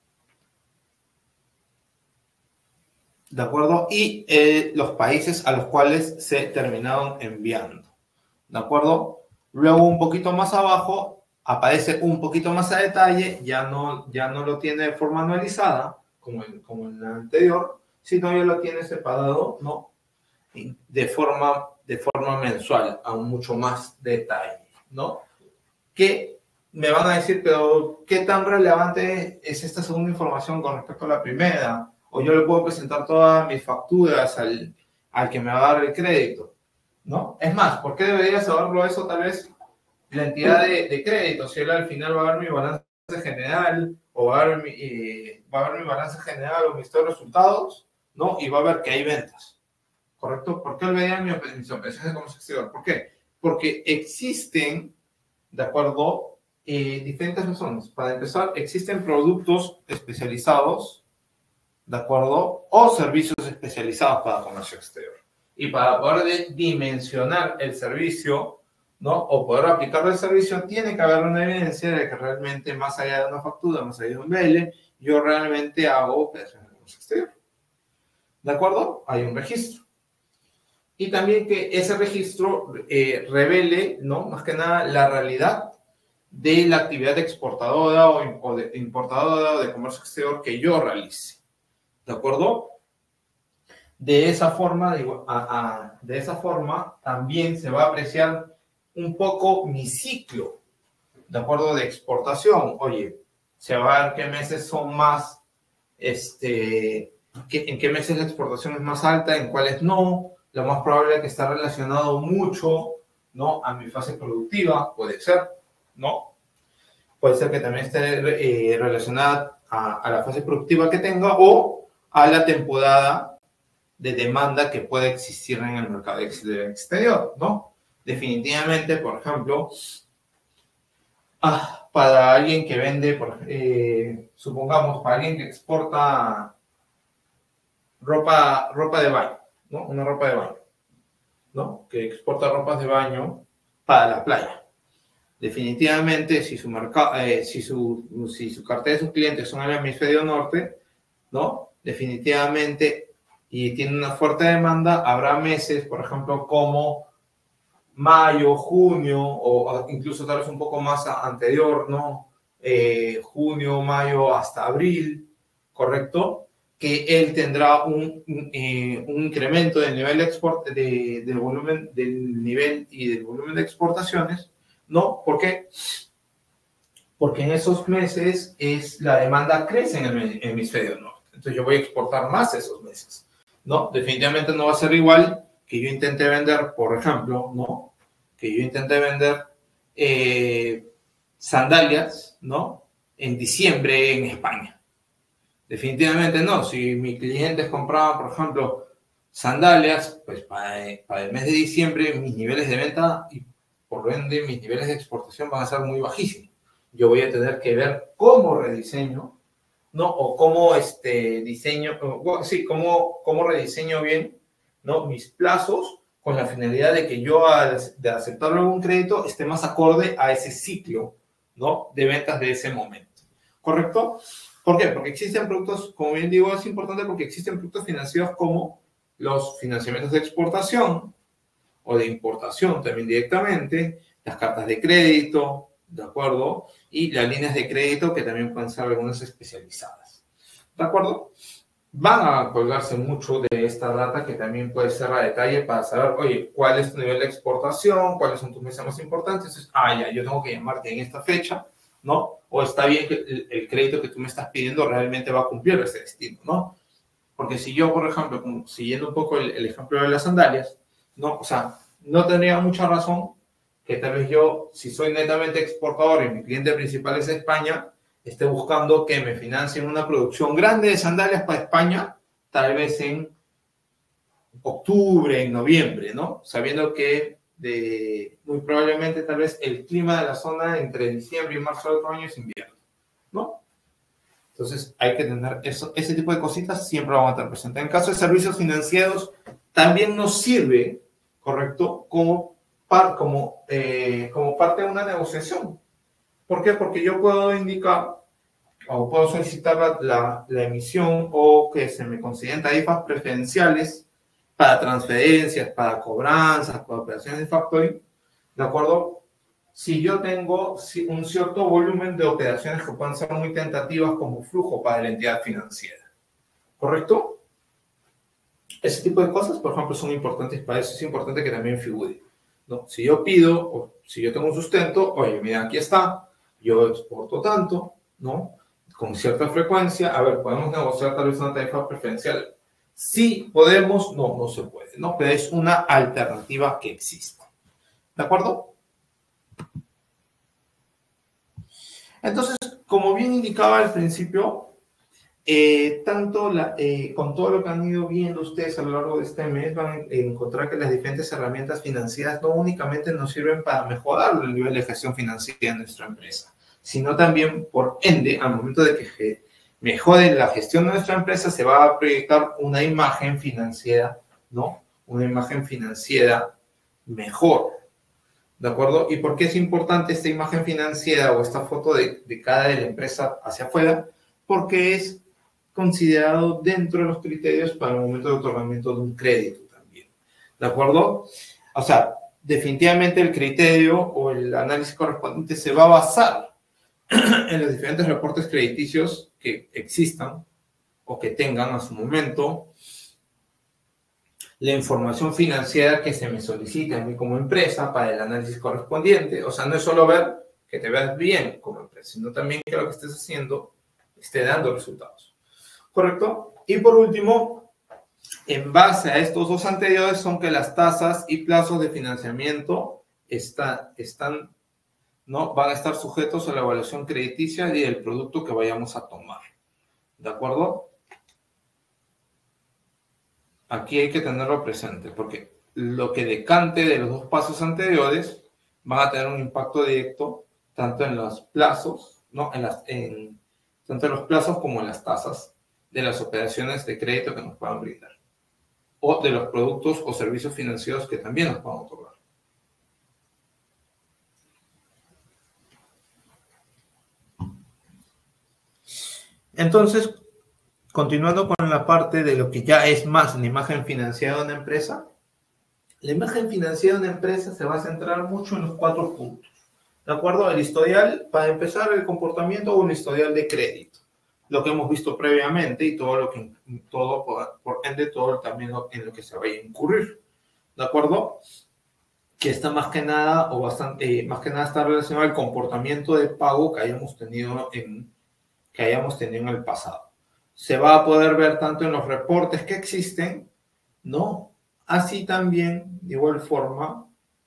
¿De acuerdo? Y los países a los cuales se terminaron enviando, ¿de acuerdo? Luego un poquito más abajo aparece un poquito más a detalle, ya no lo tiene de forma anualizada, como en la anterior, sino ya lo tiene separado, ¿no? De forma mensual, a mucho más detalle, ¿no? Que me van a decir, pero ¿qué tan relevante es esta segunda información con respecto a la primera? O yo le puedo presentar todas mis facturas al que me va a dar el crédito, ¿no? Es más, ¿por qué debería saberlo eso tal vez la entidad de crédito? Si él al final va a ver mi balance general o va a ver mi balance general o mis todos los resultados, ¿no? Y va a ver que hay ventas, ¿correcto? ¿Por qué él veía mis operaciones de comercio exterior? ¿Por qué? Porque existen, ¿de acuerdo? Diferentes razones. Para empezar, existen productos especializados, ¿de acuerdo? O servicios especializados para comercio exterior. Y para poder dimensionar el servicio, ¿no? O poder aplicar el servicio, tiene que haber una evidencia de que realmente, más allá de una factura, más allá de un BL, yo realmente hago operaciones de comercio exterior. ¿De acuerdo? Hay un registro. Y también que ese registro revele, ¿no? Más que nada, la realidad de la actividad exportadora o de importadora o de comercio exterior que yo realice. ¿De acuerdo? De esa forma, también se va a apreciar un poco mi ciclo, ¿de acuerdo? De exportación. Oye, se va a ver qué meses son más, en qué meses la exportación es más alta, en cuáles no. Lo más probable es que está relacionado mucho, ¿no? A mi fase productiva, puede ser, ¿no? Puede ser que también esté relacionada a la fase productiva que tenga o a la temporada de demanda que puede existir en el mercado exterior, ¿no? Definitivamente, por ejemplo, para alguien que vende, supongamos, para alguien que exporta ropa de baño, ¿no? Una ropa de baño, ¿no? Que exporta ropas de baño para la playa. Definitivamente, si su cartera de sus clientes son en el hemisferio norte, ¿no? Definitivamente, y tiene una fuerte demanda, habrá meses, por ejemplo, como mayo, junio, o incluso tal vez un poco más anterior, ¿no? Junio, mayo hasta abril, ¿correcto? Que él tendrá un incremento del nivel del volumen, del nivel y del volumen de exportaciones, ¿no? ¿Por qué? Porque en esos meses la demanda crece en el hemisferio norte. Entonces yo voy a exportar más esos meses, ¿no? Definitivamente no va a ser igual que yo intente vender, por ejemplo, ¿no? Que yo intente vender sandalias, ¿no? En diciembre en España. Definitivamente no. Si mis clientes compraban, por ejemplo, sandalias, pues para el mes de diciembre mis niveles de venta y por ende mis niveles de exportación van a ser muy bajísimos. Yo voy a tener que ver cómo rediseño, ¿no? O cómo cómo rediseño bien, ¿no? Mis plazos con la finalidad de que yo de aceptar algún crédito esté más acorde a ese ciclo, ¿no? De ventas de ese momento. ¿Correcto? ¿Por qué? Porque existen productos, como bien digo, es importante porque existen productos financieros como los financiamientos de exportación o de importación también directamente, las cartas de crédito, ¿de acuerdo? Y las líneas de crédito que también pueden ser algunas especializadas, ¿de acuerdo? van a colgarse mucho de esta data que también puede ser a detalle para saber, oye, cuál es tu nivel de exportación, cuáles son tus meses más importantes. Entonces, ya, yo tengo que llamarte en esta fecha, ¿no? O está bien que el crédito que tú me estás pidiendo realmente va a cumplir ese destino, ¿no? Porque si yo, por ejemplo, siguiendo un poco el ejemplo de las sandalias, ¿no? O sea, no tendría mucha razón que tal vez yo, si soy netamente exportador y mi cliente principal es España, esté buscando que me financien una producción grande de sandalias para España, tal vez en octubre, en noviembre, ¿no? Sabiendo que muy probablemente tal vez el clima de la zona entre diciembre y marzo del otro año es invierno, ¿no? Entonces hay que tener ese tipo de cositas, siempre vamos a estar presentes. En el caso de servicios financieros, también nos sirve, ¿correcto? Como parte de una negociación. ¿Por qué? Porque yo puedo indicar o puedo solicitar la emisión o que se me consideren tarifas preferenciales para transferencias, para cobranzas, para operaciones de factoring, ¿de acuerdo? Si yo tengo un cierto volumen de operaciones que pueden ser muy tentativas como flujo para la entidad financiera, ¿correcto? Ese tipo de cosas, por ejemplo, son importantes para eso. Es importante que también figure, ¿no? Si yo pido, o si yo tengo un sustento, oye, mira, aquí está, yo exporto tanto, ¿no? Con cierta frecuencia, a ver, podemos negociar tal vez una tarifa preferencial. Sí podemos, no, no se puede, ¿no? Pero es una alternativa que existe, ¿de acuerdo? Entonces, como bien indicaba al principio, con todo lo que han ido viendo ustedes a lo largo de este mes, van a encontrar que las diferentes herramientas financieras no únicamente nos sirven para mejorar el nivel de gestión financiera de nuestra empresa, sino también, por ende, al momento de que mejore la gestión de nuestra empresa, se va a proyectar una imagen financiera, ¿no? Una imagen financiera mejor. ¿De acuerdo? ¿Y por qué es importante esta imagen financiera o esta foto de cada de la empresa hacia afuera? Porque es considerado dentro de los criterios para el momento de otorgamiento de un crédito también. ¿De acuerdo? O sea, definitivamente el criterio o el análisis correspondiente se va a basar en los diferentes reportes crediticios que existan o que tengan a su momento, la información financiera que se me solicita a mí como empresa para el análisis correspondiente. O sea, no es solo ver que te veas bien como empresa, sino también que lo que estés haciendo esté dando resultados. ¿Correcto? Y por último, en base a estos dos anteriores, son que las tasas y plazos de financiamiento ¿no? Van a estar sujetos a la evaluación crediticia y del producto que vayamos a tomar. ¿De acuerdo? Aquí hay que tenerlo presente, porque lo que decante de los dos pasos anteriores van a tener un impacto directo tanto en los plazos, ¿no? Tanto en los plazos como en las tasas de las operaciones de crédito que nos puedan brindar, o de los productos o servicios financieros que también nos puedan otorgar. Entonces, continuando con la parte de lo que ya es más la imagen financiera de una empresa, la imagen financiera de una empresa se va a centrar mucho en los 4 puntos. ¿De acuerdo? El historial, para empezar, el comportamiento o un historial de crédito. Lo que hemos visto previamente y todo por ende, todo también en lo que se vaya a incurrir. ¿De acuerdo? Que está más que nada más que nada está relacionado al comportamiento de pago que hayamos tenido en el pasado. Se va a poder ver tanto en los reportes que existen, ¿no? Así también, de igual forma,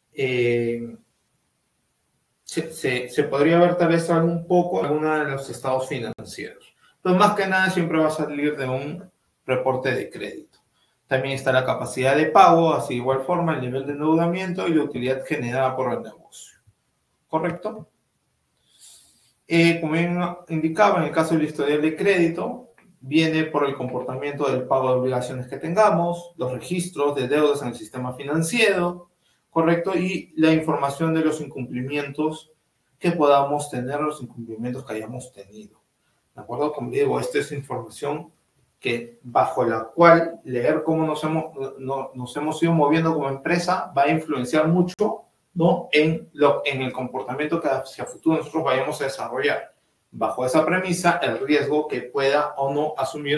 se podría ver tal vez un poco en alguno de los estados financieros. Pero más que nada siempre va a salir de un reporte de crédito. También está la capacidad de pago, así de igual forma el nivel de endeudamiento y la utilidad generada por el negocio. ¿Correcto? Como bien indicaba, en el caso del historial de crédito, viene por el comportamiento del pago de obligaciones que tengamos, los registros de deudas en el sistema financiero, ¿correcto? Y la información de los incumplimientos que podamos tener, los incumplimientos que hayamos tenido. ¿De acuerdo? Como digo, esta es información bajo la cual leer cómo nos hemos ido moviendo como empresa va a influenciar mucho, ¿no? en el comportamiento que hacia futuro nosotros vayamos a desarrollar. Bajo esa premisa, el riesgo que pueda o no asumir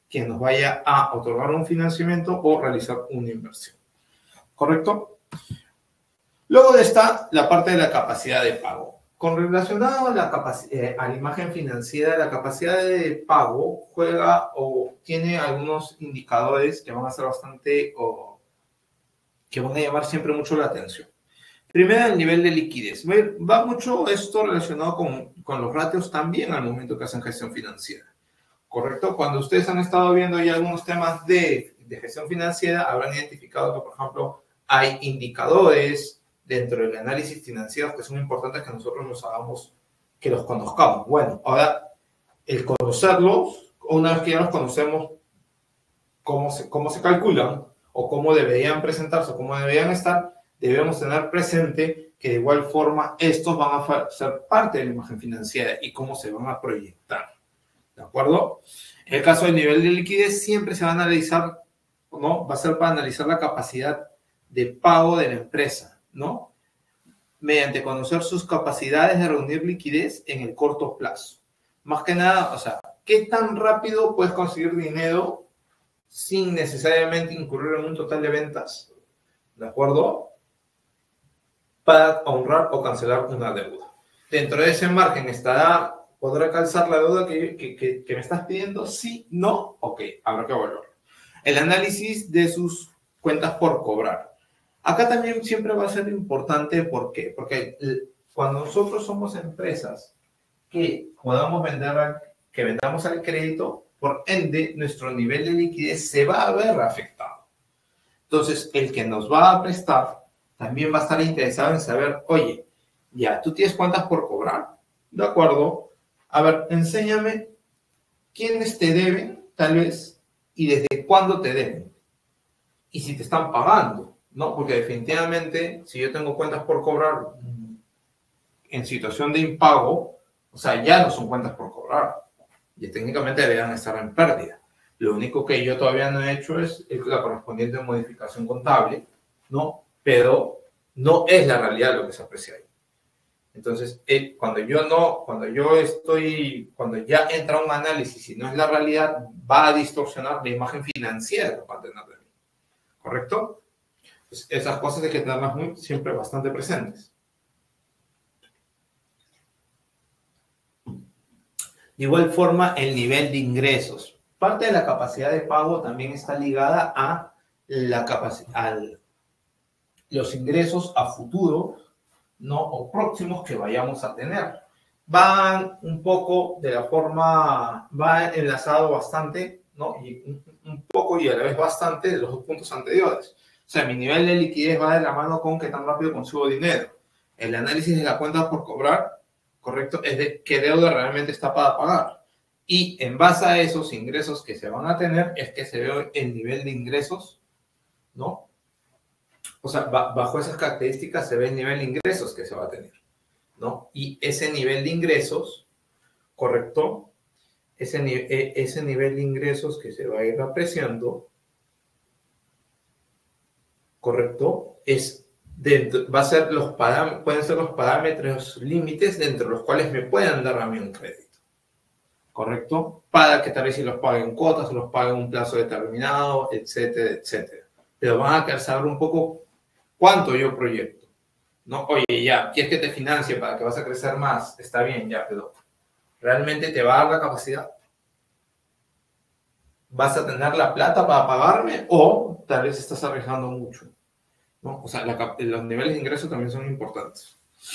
quien nos vaya a otorgar un financiamiento o realizar una inversión. ¿Correcto? Luego está la parte de la capacidad de pago. Con relacionado a la imagen financiera, la capacidad de pago juega o tiene algunos indicadores que van a ser bastante o que van a llamar siempre mucho la atención. Primero, el nivel de liquidez. Va mucho esto relacionado con los ratios también al momento que hacen gestión financiera. ¿Correcto? Cuando ustedes han estado viendo ya algunos temas de gestión financiera, habrán identificado que, por ejemplo, hay indicadores dentro del análisis financiero que son importantes que nosotros los hagamos, que los conozcamos. Bueno, ahora, el conocerlos, una vez que ya los conocemos, cómo se calculan o cómo deberían presentarse o cómo deberían estar, debemos tener presente que de igual forma estos van a ser parte de la imagen financiera y cómo se van a proyectar. ¿De acuerdo? En el caso del nivel de liquidez, siempre se va a analizar, ¿no? Va a ser para analizar la capacidad de pago de la empresa, ¿no? Mediante conocer sus capacidades de reunir liquidez en el corto plazo. Más que nada, o sea, ¿qué tan rápido puedes conseguir dinero sin necesariamente incurrir en un total de ventas? ¿De acuerdo? Para honrar o cancelar una deuda. Dentro de ese margen estará, ¿podrá calzar la deuda que me estás pidiendo? Sí, no, ok, habrá que evaluarlo. El análisis de sus cuentas por cobrar. Acá también siempre va a ser importante, ¿por qué? Porque cuando nosotros somos empresas que podamos que vendamos al crédito, por ende, nuestro nivel de liquidez se va a ver afectado. Entonces, el que nos va a prestar también va a estar interesado en saber, oye, ya, ¿tú tienes cuentas por cobrar? ¿De acuerdo? A ver, enséñame quiénes te deben, tal vez, y desde cuándo te deben. Y si te están pagando. No, porque definitivamente, si yo tengo cuentas por cobrar en situación de impago, o sea, ya no son cuentas por cobrar. Y técnicamente deberían estar en pérdida. Lo único que yo todavía no he hecho es la correspondiente modificación contable, ¿no? Pero no es la realidad lo que se aprecia ahí. Entonces, cuando ya entra un análisis y no es la realidad, va a distorsionar la imagen financiera que va a tener de mí. ¿Correcto? Pues esas cosas hay que tenerlas siempre bastante presentes. De igual forma, el nivel de ingresos. Parte de la capacidad de pago también está ligada a los ingresos a futuro, ¿no? O próximos que vayamos a tener. Van un poco de la forma, va enlazado bastante, ¿no? Y un poco y a la vez bastante de los dos puntos anteriores. O sea, mi nivel de liquidez va de la mano con qué tan rápido consigo dinero. El análisis de la cuenta por cobrar, correcto, es de qué deuda realmente está para pagar. Y en base a esos ingresos que se van a tener, es que se ve el nivel de ingresos, ¿no? O sea, bajo esas características se ve el nivel de ingresos que se va a tener, ¿no? Y ese nivel de ingresos, correcto, ese nivel de ingresos que se va a ir apreciando, correcto, pueden ser los parámetros límites dentro de los cuales me puedan dar a mí un crédito, correcto, para que tal vez si los paguen cuotas, los paguen un plazo determinado, etcétera, etcétera. Pero van a querer saber un poco cuánto yo proyecto, ¿no? Oye, ya, ¿quieres que te financie para que vas a crecer más? Está bien, ya, pero ¿realmente te va a dar la capacidad? ¿Vas a tener la plata para pagarme o tal vez estás arriesgando mucho? ¿No? O sea, los niveles de ingreso también son importantes.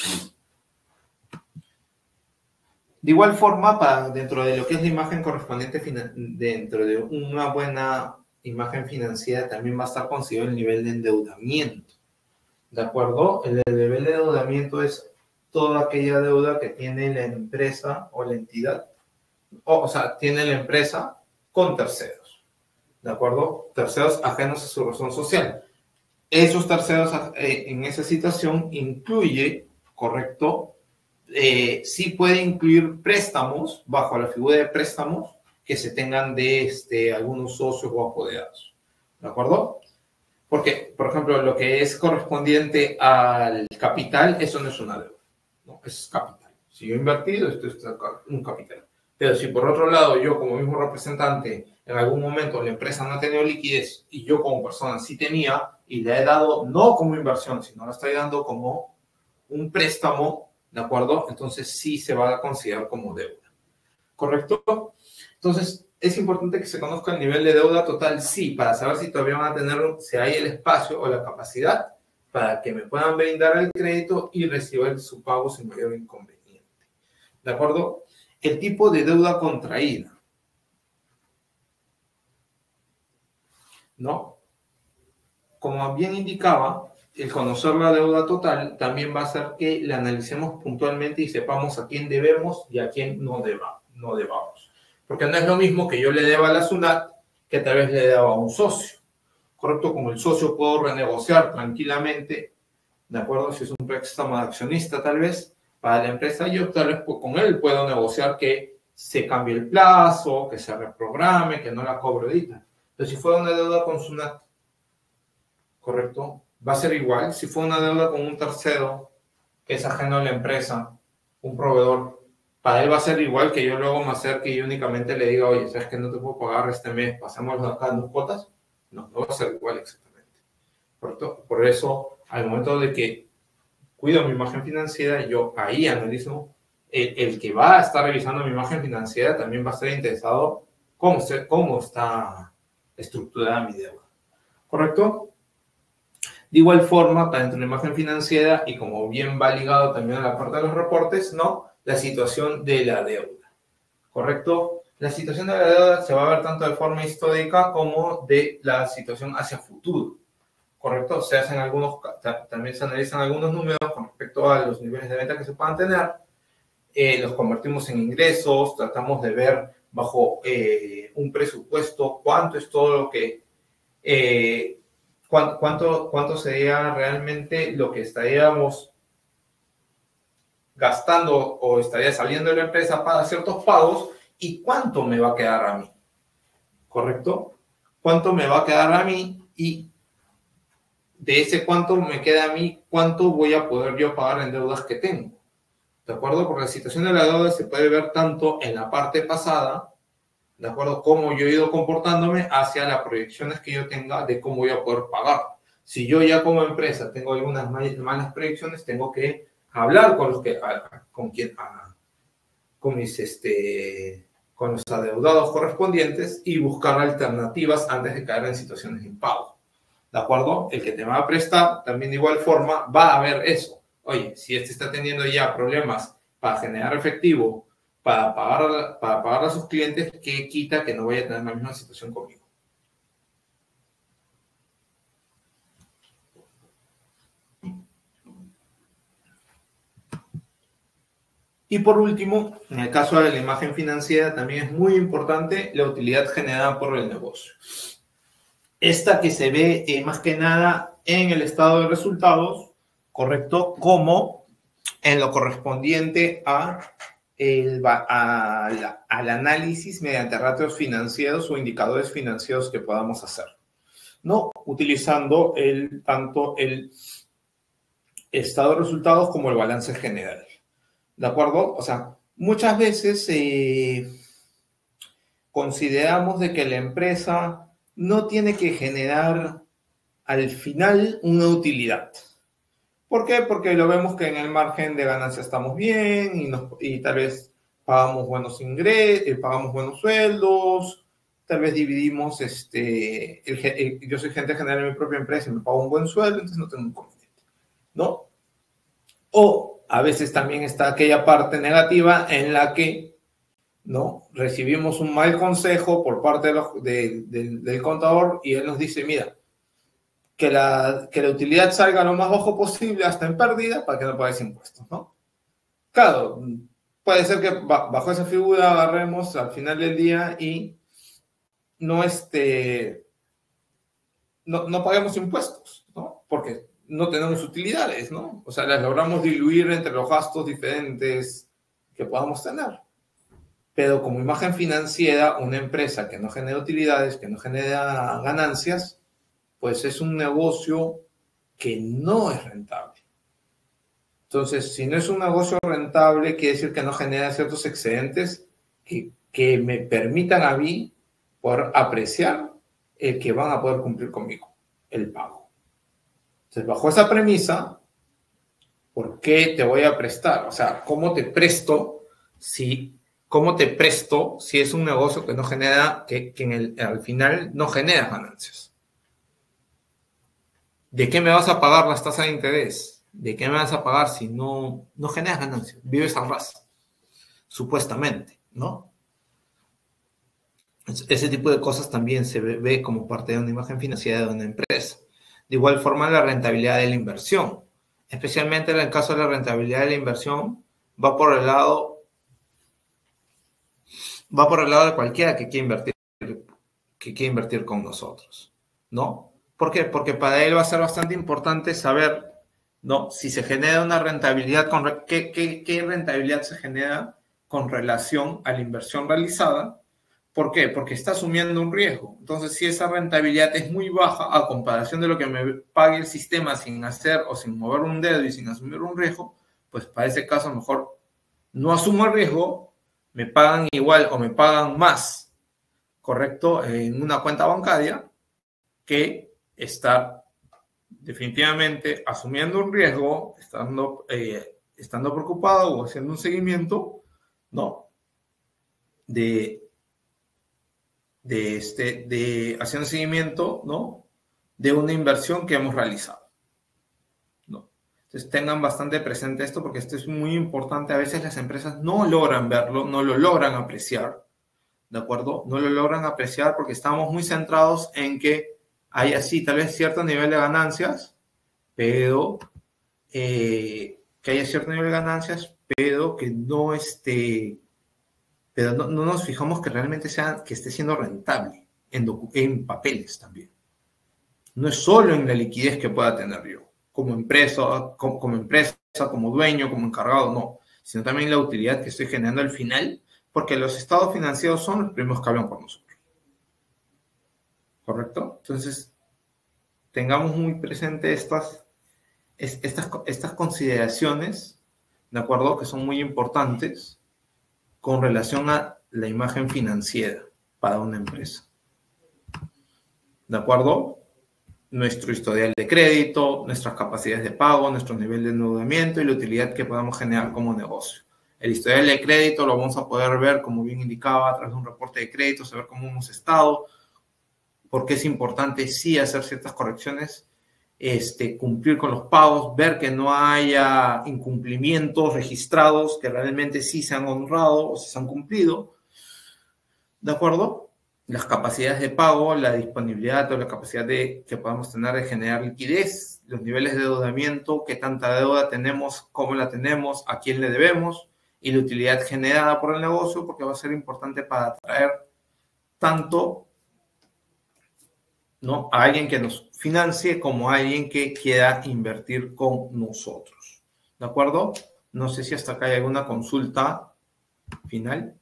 De igual forma, dentro de lo que es la imagen correspondiente, dentro de una buena imagen financiera, también va a estar considerado el nivel de endeudamiento. ¿De acuerdo? El nivel de endeudamiento es toda aquella deuda que tiene la empresa o la entidad, o sea, tiene la empresa con terceros. ¿De acuerdo? Terceros ajenos a su razón social. Esos terceros en esa situación incluye, correcto, sí puede incluir préstamos bajo la figura de préstamos que se tengan de algunos socios o apoderados. ¿De acuerdo? Porque, por ejemplo, lo que es correspondiente al capital, eso no es una deuda, ¿no? Es capital. Si yo he invertido, esto es un capital. Pero si por otro lado yo como mismo representante en algún momento la empresa no ha tenido liquidez y yo como persona sí tenía y le he dado no como inversión, sino la estoy dando como un préstamo, ¿de acuerdo? Entonces sí se va a considerar como deuda. ¿Correcto? Entonces, ¿es importante que se conozca el nivel de deuda total? Sí, para saber si todavía van a tener, si hay el espacio o la capacidad para que me puedan brindar el crédito y recibir su pago sin mayor inconveniente. ¿De acuerdo? El tipo de deuda contraída, ¿no? Como bien indicaba, el conocer la deuda total también va a hacer que la analicemos puntualmente y sepamos a quién debemos y a quién no debamos. Porque no es lo mismo que yo le deba a la SUNAT que tal vez le deba a un socio. ¿Correcto? Con el socio puedo renegociar tranquilamente, ¿de acuerdo? Si es un préstamo de accionista tal vez para la empresa, yo tal vez con él puedo negociar que se cambie el plazo, que se reprograme, que no la cobre ahorita. Pero si fuera una deuda con SUNAT, ¿correcto? Va a ser igual. Si fue una deuda con un tercero que es ajeno a la empresa, un proveedor, para él va a ser igual que yo luego me acerque y únicamente le diga, oye, ¿sabes que no te puedo pagar este mes? Pasémoslo acá en 2 cuotas. No, no va a ser igual exactamente. ¿Correcto? Por eso, al momento de que cuido mi imagen financiera, yo ahí analizo, el que va a estar revisando mi imagen financiera también va a estar interesado cómo está estructurada mi deuda. ¿Correcto? De igual forma, para dentro de la imagen financiera, y como bien va ligado también a la parte de los reportes, ¿no? La situación de la deuda, ¿correcto? La situación de la deuda se va a ver tanto de forma histórica como de la situación hacia futuro, ¿correcto? También se analizan algunos números con respecto a los niveles de venta que se puedan tener, los convertimos en ingresos, tratamos de ver bajo un presupuesto cuánto es todo lo que... ¿Cuánto sería realmente lo que estaríamos gastando o estaría saliendo de la empresa para ciertos pagos y cuánto me va a quedar a mí? ¿Correcto? ¿Cuánto me va a quedar a mí? Y de ese cuánto me queda a mí, cuánto voy a poder yo pagar en deudas que tengo. ¿De acuerdo? Porque la situación de la deuda se puede ver tanto en la parte pasada, ¿de acuerdo? Cómo yo he ido comportándome hacia las proyecciones que yo tenga de cómo voy a poder pagar. Si yo ya como empresa tengo algunas malas proyecciones, tengo que hablar con los que, con los adeudados correspondientes y buscar alternativas antes de caer en situaciones de impago. ¿De acuerdo? El que te va a prestar también de igual forma va a ver eso. Oye, si este está teniendo ya problemas para generar efectivo, para pagar a sus clientes, ¿qué quita que no vaya a tener la misma situación conmigo? Y por último, en el caso de la imagen financiera, también es muy importante la utilidad generada por el negocio. Esta que se ve más que nada en el estado de resultados, ¿correcto? Como en lo correspondiente al análisis mediante ratios financieros o indicadores financieros que podamos hacer, ¿no? Utilizando tanto el estado de resultados como el balance general. ¿De acuerdo? O sea, muchas veces consideramos de que la empresa no tiene que generar al final una utilidad. ¿Por qué? Porque lo vemos que en el margen de ganancia estamos bien y tal vez pagamos buenos ingresos, pagamos buenos sueldos, tal vez dividimos, yo soy gerente general de mi propia empresa y me pago un buen sueldo, entonces no tengo un inconveniente, ¿no? O a veces también está aquella parte negativa en la que, ¿no? Recibimos un mal consejo por parte del contador y él nos dice, mira, que la utilidad salga lo más bajo posible hasta en pérdida para que no pagues impuestos, ¿no? Claro, puede ser que bajo esa figura agarremos al final del día y no, no paguemos impuestos, ¿no? Porque no tenemos utilidades, ¿no? O sea, las logramos diluir entre los gastos diferentes que podamos tener. Pero como imagen financiera, una empresa que no genera utilidades, que no genera ganancias, pues es un negocio que no es rentable. Entonces, si no es un negocio rentable, quiere decir que no genera ciertos excedentes que me permitan a mí poder apreciar el que van a poder cumplir conmigo, el pago. Entonces, bajo esa premisa, ¿por qué te voy a prestar? O sea, ¿cómo te presto si es un negocio que no genera, al final no genera ganancias? ¿De qué me vas a pagar las tasas de interés? ¿De qué me vas a pagar si no generas ganancias? Vives al ras, supuestamente, ¿no? Ese tipo de cosas también se ve como parte de una imagen financiera de una empresa. De igual forma, la rentabilidad de la inversión, especialmente en el caso de la rentabilidad de la inversión, va por el lado de cualquiera que quiera invertir con nosotros, ¿no? ¿Por qué? Porque para él va a ser bastante importante saber, ¿no? Si se genera una rentabilidad, ¿qué rentabilidad se genera con relación a la inversión realizada? ¿Por qué? Porque está asumiendo un riesgo. Entonces, si esa rentabilidad es muy baja a comparación de lo que me pague el sistema sin hacer o sin mover un dedo y sin asumir un riesgo, pues para ese caso mejor no asumo el riesgo, me pagan igual o me pagan más, ¿correcto? En una cuenta bancaria que estar definitivamente asumiendo un riesgo, estando preocupado o haciendo un seguimiento, ¿no? Haciendo seguimiento, ¿no? De una inversión que hemos realizado, ¿no? Entonces tengan bastante presente esto porque esto es muy importante. A veces las empresas no logran verlo, no lo logran apreciar, ¿de acuerdo? No lo logran apreciar porque estamos muy centrados en que hay así tal vez cierto nivel de ganancias, pero que haya cierto nivel de ganancias, pero que no pero no nos fijamos que realmente que esté siendo rentable en papeles también. No es solo en la liquidez que pueda tener yo, como empresa, como dueño, como encargado, no, sino también la utilidad que estoy generando al final, porque los estados financieros son los primeros que hablan por nosotros. ¿Correcto? Entonces, tengamos muy presente estas consideraciones, ¿de acuerdo? Que son muy importantes con relación a la imagen financiera para una empresa. ¿De acuerdo? Nuestro historial de crédito, nuestras capacidades de pago, nuestro nivel de endeudamiento y la utilidad que podamos generar como negocio. El historial de crédito lo vamos a poder ver, como bien indicaba, a través de un reporte de crédito, saber cómo hemos estado, porque es importante sí hacer ciertas correcciones, cumplir con los pagos, ver que no haya incumplimientos registrados, que realmente sí se han honrado o se han cumplido, ¿de acuerdo? Las capacidades de pago, la disponibilidad o la capacidad que podamos tener de generar liquidez, los niveles de endeudamiento, qué tanta deuda tenemos, cómo la tenemos, a quién le debemos y la utilidad generada por el negocio, porque va a ser importante para atraer tanto, ¿no?, a alguien que nos financie como a alguien que quiera invertir con nosotros. ¿De acuerdo? No sé si hasta acá hay alguna consulta final.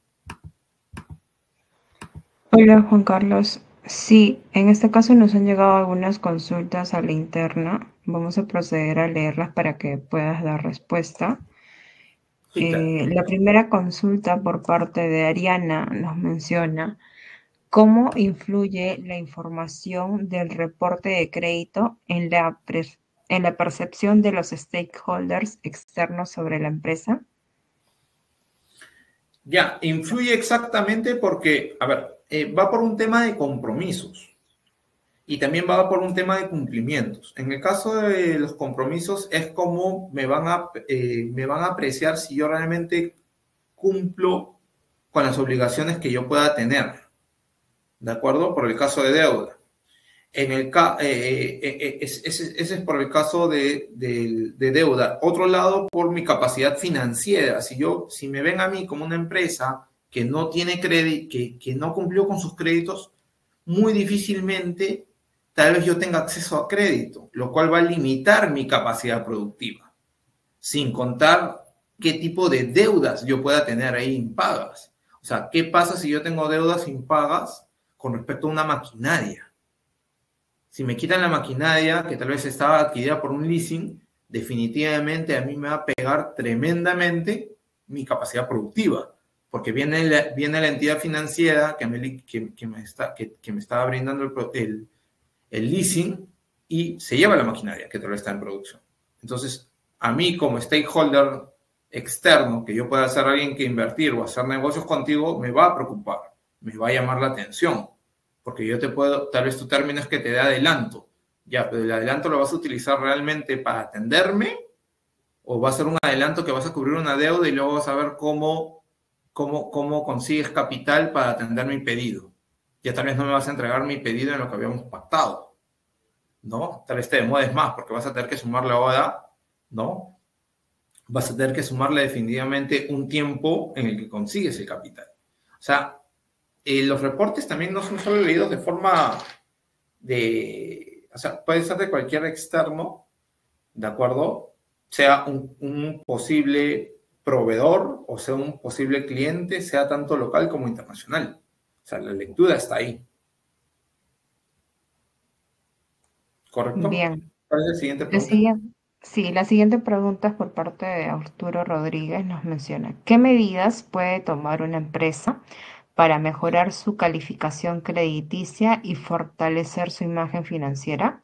Hola Juan Carlos, sí, en este caso nos han llegado algunas consultas a la interna. Vamos a proceder a leerlas para que puedas dar respuesta. Sí, claro. La primera consulta por parte de Ariana nos menciona cómo influye la información del reporte de crédito en la percepción de los stakeholders externos sobre la empresa. Ya, influye exactamente porque, a ver, va por un tema de compromisos y también va por un tema de cumplimientos. En el caso de los compromisos es como me van a apreciar si yo realmente cumplo con las obligaciones que yo pueda tener, ¿de acuerdo? Por el caso de deuda. Ese es por el caso de deuda. Otro lado, por mi capacidad financiera. Si me ven a mí como una empresa que no tiene crédito, que no cumplió con sus créditos, muy difícilmente tal vez yo tenga acceso a crédito, lo cual va a limitar mi capacidad productiva, sin contar qué tipo de deudas yo pueda tener ahí impagas. O sea, ¿qué pasa si yo tengo deudas impagas con respecto a una maquinaria? Si me quitan la maquinaria, que tal vez estaba adquirida por un leasing, definitivamente a mí me va a pegar tremendamente mi capacidad productiva, porque viene la entidad financiera que me estaba brindando el leasing y se lleva la maquinaria que todavía está en producción. Entonces, a mí como stakeholder externo, que yo pueda ser alguien que invertir o hacer negocios contigo, me va a preocupar, me va a llamar la atención, porque yo te puedo, tal vez tu término es que te dé adelanto, ya, pero el adelanto lo vas a utilizar realmente para atenderme o va a ser un adelanto que vas a cubrir una deuda y luego vas a ver cómo consigues capital para atender mi pedido. Ya tal vez no me vas a entregar mi pedido en lo que habíamos pactado, ¿no? Tal vez te demodes más porque vas a tener que sumarle ahora, ¿no? Vas a tener que sumarle definitivamente un tiempo en el que consigues el capital. O sea, los reportes también no son solo leídos de forma o sea, puede ser de cualquier externo, ¿de acuerdo? Sea un posible proveedor o sea un posible cliente, sea tanto local como internacional. O sea, la lectura está ahí. ¿Correcto? Bien. ¿Cuál es la siguiente La pregunta? siguiente, sí, la siguiente pregunta es por parte de Arturo Rodríguez. Nos menciona, ¿qué medidas puede tomar una empresa para mejorar su calificación crediticia y fortalecer su imagen financiera?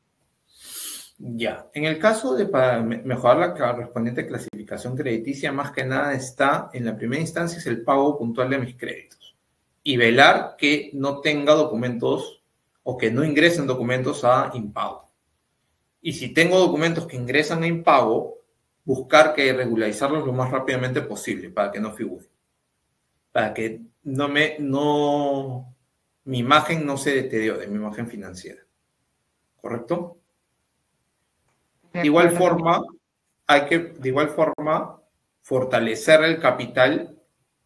Ya, en el caso de para mejorar la correspondiente clasificación crediticia, más que nada está, en la primera instancia, es el pago puntual de mis créditos y velar que no tenga documentos o que no ingresen documentos a impago. Y si tengo documentos que ingresan a impago, buscar que regularizarlos lo más rápidamente posible para que no figure, para que mi imagen no se deteriore, mi imagen financiera. ¿Correcto? De De igual acuerdo. forma, de igual forma, fortalecer el capital,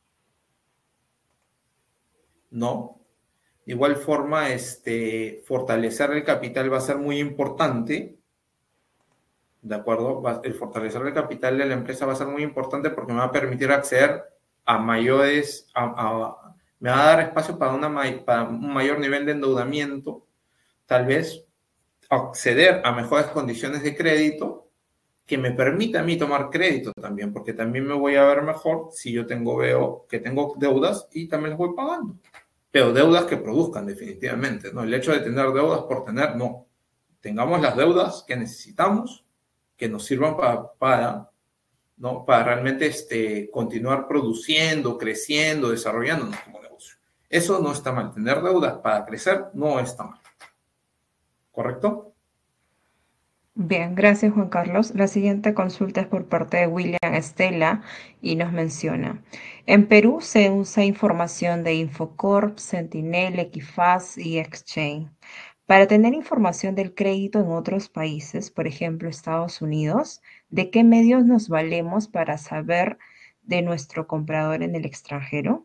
¿no? De igual forma, fortalecer el capital va a ser muy importante, ¿de acuerdo? El fortalecer el capital de la empresa va a ser muy importante porque me va a permitir acceder a mayores, me va a dar espacio para un mayor nivel de endeudamiento, tal vez acceder a mejores condiciones de crédito que me permita a mí tomar crédito también, porque también me voy a ver mejor si yo veo que tengo deudas y también las voy pagando. Pero deudas que produzcan definitivamente, ¿no? El hecho de tener deudas por tener, no. Tengamos las deudas que necesitamos, que nos sirvan ¿no? Para realmente continuar produciendo, creciendo, desarrollándonos como negocio. Eso no está mal. Tener deudas para crecer no está mal. ¿Correcto? Bien, gracias Juan Carlos. La siguiente consulta es por parte de William Estela y nos menciona, en Perú se usa información de Infocorp, Sentinel, Equifaz y Exchange. Para tener información del crédito en otros países, por ejemplo Estados Unidos, ¿de qué medios nos valemos para saber de nuestro comprador en el extranjero?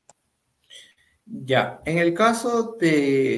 Ya, en el caso de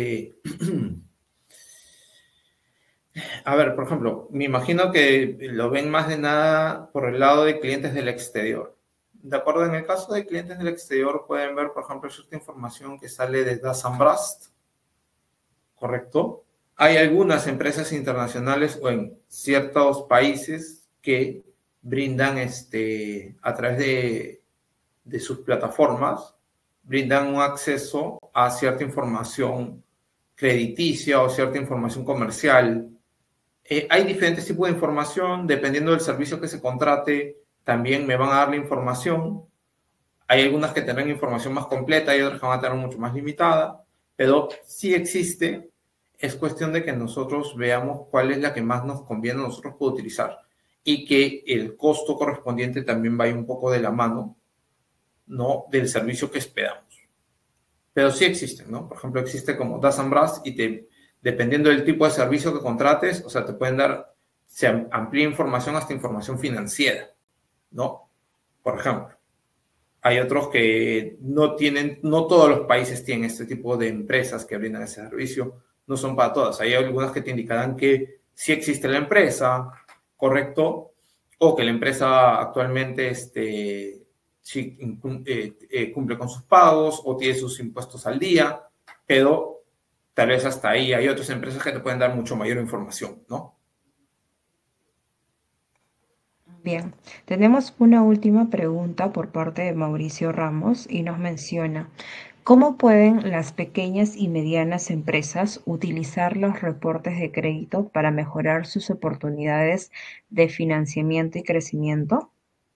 a ver, por ejemplo, me imagino que lo ven más de nada por el lado de clientes del exterior. De acuerdo, en el caso de clientes del exterior pueden ver, por ejemplo, cierta información que sale de Dun & Bradstreet, ¿correcto? Hay algunas empresas internacionales o en ciertos países que brindan a través de sus plataformas, brindan un acceso a cierta información crediticia o cierta información comercial. Hay diferentes tipos de información, dependiendo del servicio que se contrate, también me van a dar la información. Hay algunas que tendrán información más completa y otras que van a tener mucho más limitada, pero sí existe. Es cuestión de que nosotros veamos cuál es la que más nos conviene a nosotros poder utilizar y que el costo correspondiente también vaya un poco de la mano, ¿no? Del servicio que esperamos. Pero sí existen, ¿no? Por ejemplo, existe como Dun & Bradstreet y dependiendo del tipo de servicio que contrates, o sea, te pueden dar, se amplía información hasta información financiera, ¿no? Por ejemplo. Hay otros que no tienen, no todos los países tienen este tipo de empresas que brindan ese servicio, no son para todas. Hay algunas que te indicarán que sí existe la empresa, correcto, o que la empresa actualmente sí, cumple con sus pagos o tiene sus impuestos al día, pero tal vez hasta ahí hay otras empresas que te pueden dar mucho mayor información, ¿no? Bien, tenemos una última pregunta por parte de Mauricio Ramos y nos menciona, ¿cómo pueden las pequeñas y medianas empresas utilizar los reportes de crédito para mejorar sus oportunidades de financiamiento y crecimiento?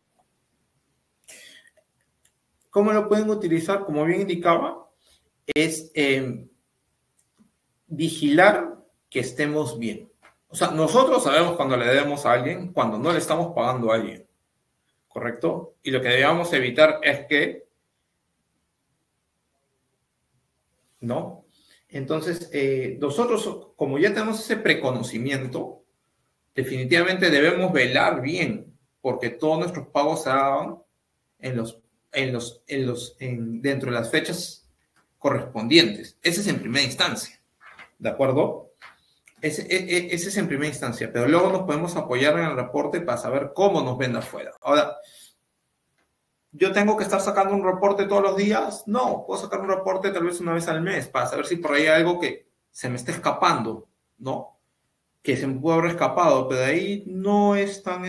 ¿Cómo lo pueden utilizar? Como bien indicaba, es vigilar que estemos bien. O sea, nosotros sabemos cuando le debemos a alguien, cuando no le estamos pagando a alguien, ¿correcto? Y lo que debemos evitar es que, ¿no? Entonces, nosotros, como ya tenemos ese preconocimiento, definitivamente debemos velar bien, porque todos nuestros pagos se hagan en dentro de las fechas correspondientes. Ese es en primera instancia, ¿de acuerdo? Ese es en primera instancia, pero luego nos podemos apoyar en el reporte para saber cómo nos ven de afuera. Ahora, ¿yo tengo que estar sacando un reporte todos los días? No, puedo sacar un reporte tal vez una vez al mes para saber si por ahí hay algo que se me está escapando, ¿no? Que se me puede haber escapado, pero de ahí no es tan,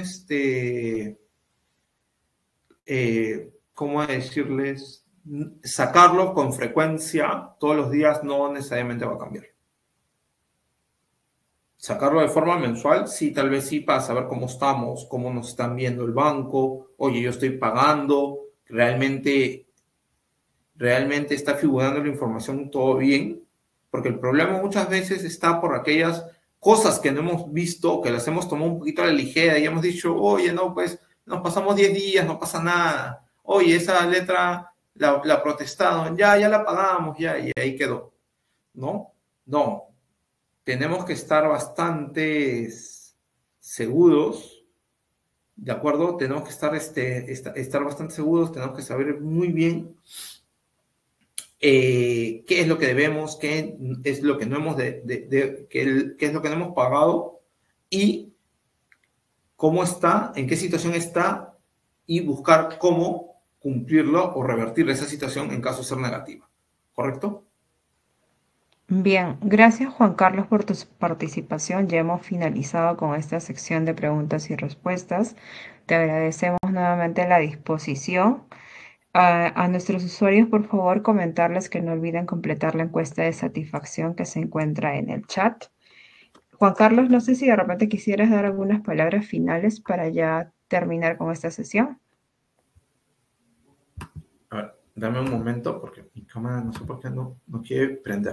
¿cómo decirles? Sacarlo con frecuencia todos los días no necesariamente va a cambiar. Sacarlo de forma mensual, sí, tal vez sí, para saber cómo estamos, cómo nos están viendo el banco, oye, yo estoy pagando, realmente está figurando la información todo bien, porque el problema muchas veces está por aquellas cosas que no hemos visto, que las hemos tomado un poquito a la ligera y hemos dicho, oye, no, pues nos pasamos 10 días, no pasa nada, oye, esa letra la protestaron, ya la pagamos, ya, y ahí quedó, ¿no? No, tenemos que estar bastante seguros, ¿de acuerdo? Tenemos que estar bastante seguros, tenemos que saber muy bien qué es lo que debemos, qué es lo que no hemos qué es lo que no hemos pagado y cómo está, en qué situación está y buscar cómo cumplirlo o revertir esa situación en caso de ser negativa. ¿Correcto? Bien, gracias Juan Carlos por tu participación. Ya hemos finalizado con esta sección de preguntas y respuestas. Te agradecemos nuevamente la disposición. A nuestros usuarios, por favor, comentarles que no olviden completar la encuesta de satisfacción que se encuentra en el chat. Juan Carlos, no sé si de repente quisieras dar algunas palabras finales para ya terminar con esta sesión. A ver, dame un momento porque mi cámara no sé por qué no quiere prender.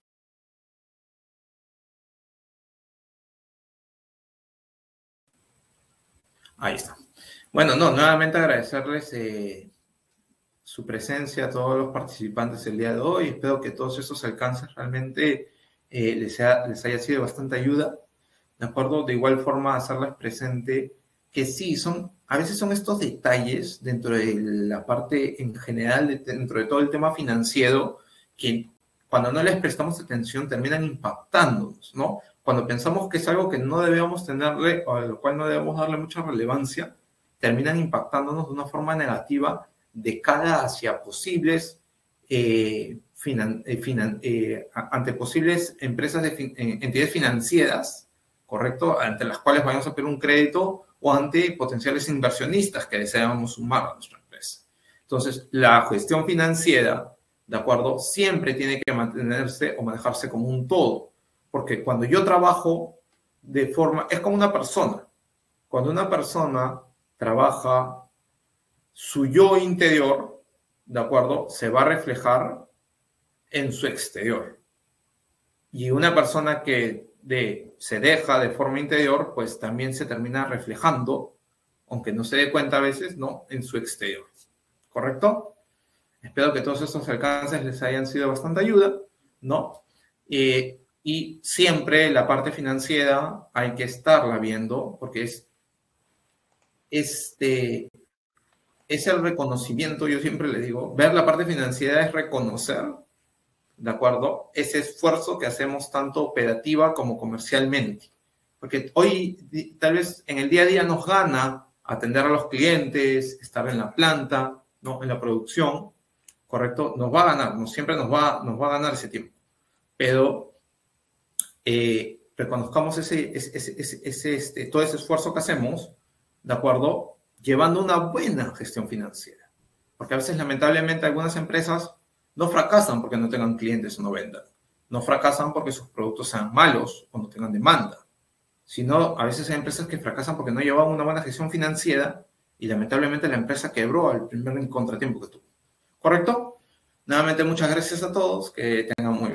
Ahí está. Bueno, no, nuevamente agradecerles su presencia a todos los participantes el día de hoy. Espero que todos esos alcances realmente les haya sido bastante ayuda. ¿De acuerdo? De igual forma, hacerles presente que sí, a veces son estos detalles dentro de la parte en general, dentro de todo el tema financiero, que cuando no les prestamos atención terminan impactándonos, ¿no? Cuando pensamos que es algo que no debemos tenerle o a lo cual no debemos darle mucha relevancia, terminan impactándonos de una forma negativa de cara hacia posibles ante posibles empresas entidades financieras, ¿correcto? Ante las cuales vayamos a pedir un crédito o ante potenciales inversionistas que deseamos sumar a nuestra empresa. Entonces, la gestión financiera, ¿de acuerdo? Siempre tiene que mantenerse o manejarse como un todo, porque cuando yo trabajo de forma, es como una persona. Cuando una persona trabaja su yo interior, ¿de acuerdo? Se va a reflejar en su exterior. Y una persona que se deja de forma interior, pues también se termina reflejando, aunque no se dé cuenta a veces, ¿no? En su exterior. ¿Correcto? Espero que todos estos alcances les hayan sido bastante ayuda, ¿no? Y siempre la parte financiera hay que estarla viendo, porque es el reconocimiento, yo siempre le digo, ver la parte financiera es reconocer, ¿de acuerdo? Ese esfuerzo que hacemos tanto operativa como comercialmente. Porque hoy, tal vez en el día a día nos gana atender a los clientes, estar en la planta, ¿no? En la producción, ¿correcto? Nos va a ganar, siempre nos va a ganar ese tiempo. Pero reconozcamos todo ese esfuerzo que hacemos, ¿de acuerdo? Llevando una buena gestión financiera. Porque a veces, lamentablemente, algunas empresas no fracasan porque no tengan clientes o no vendan. No fracasan porque sus productos sean malos o no tengan demanda. Sino, a veces hay empresas que fracasan porque no llevaban una buena gestión financiera y lamentablemente la empresa quebró al primer contratiempo que tuvo. ¿Correcto? Nuevamente, muchas gracias a todos. Que tengan muy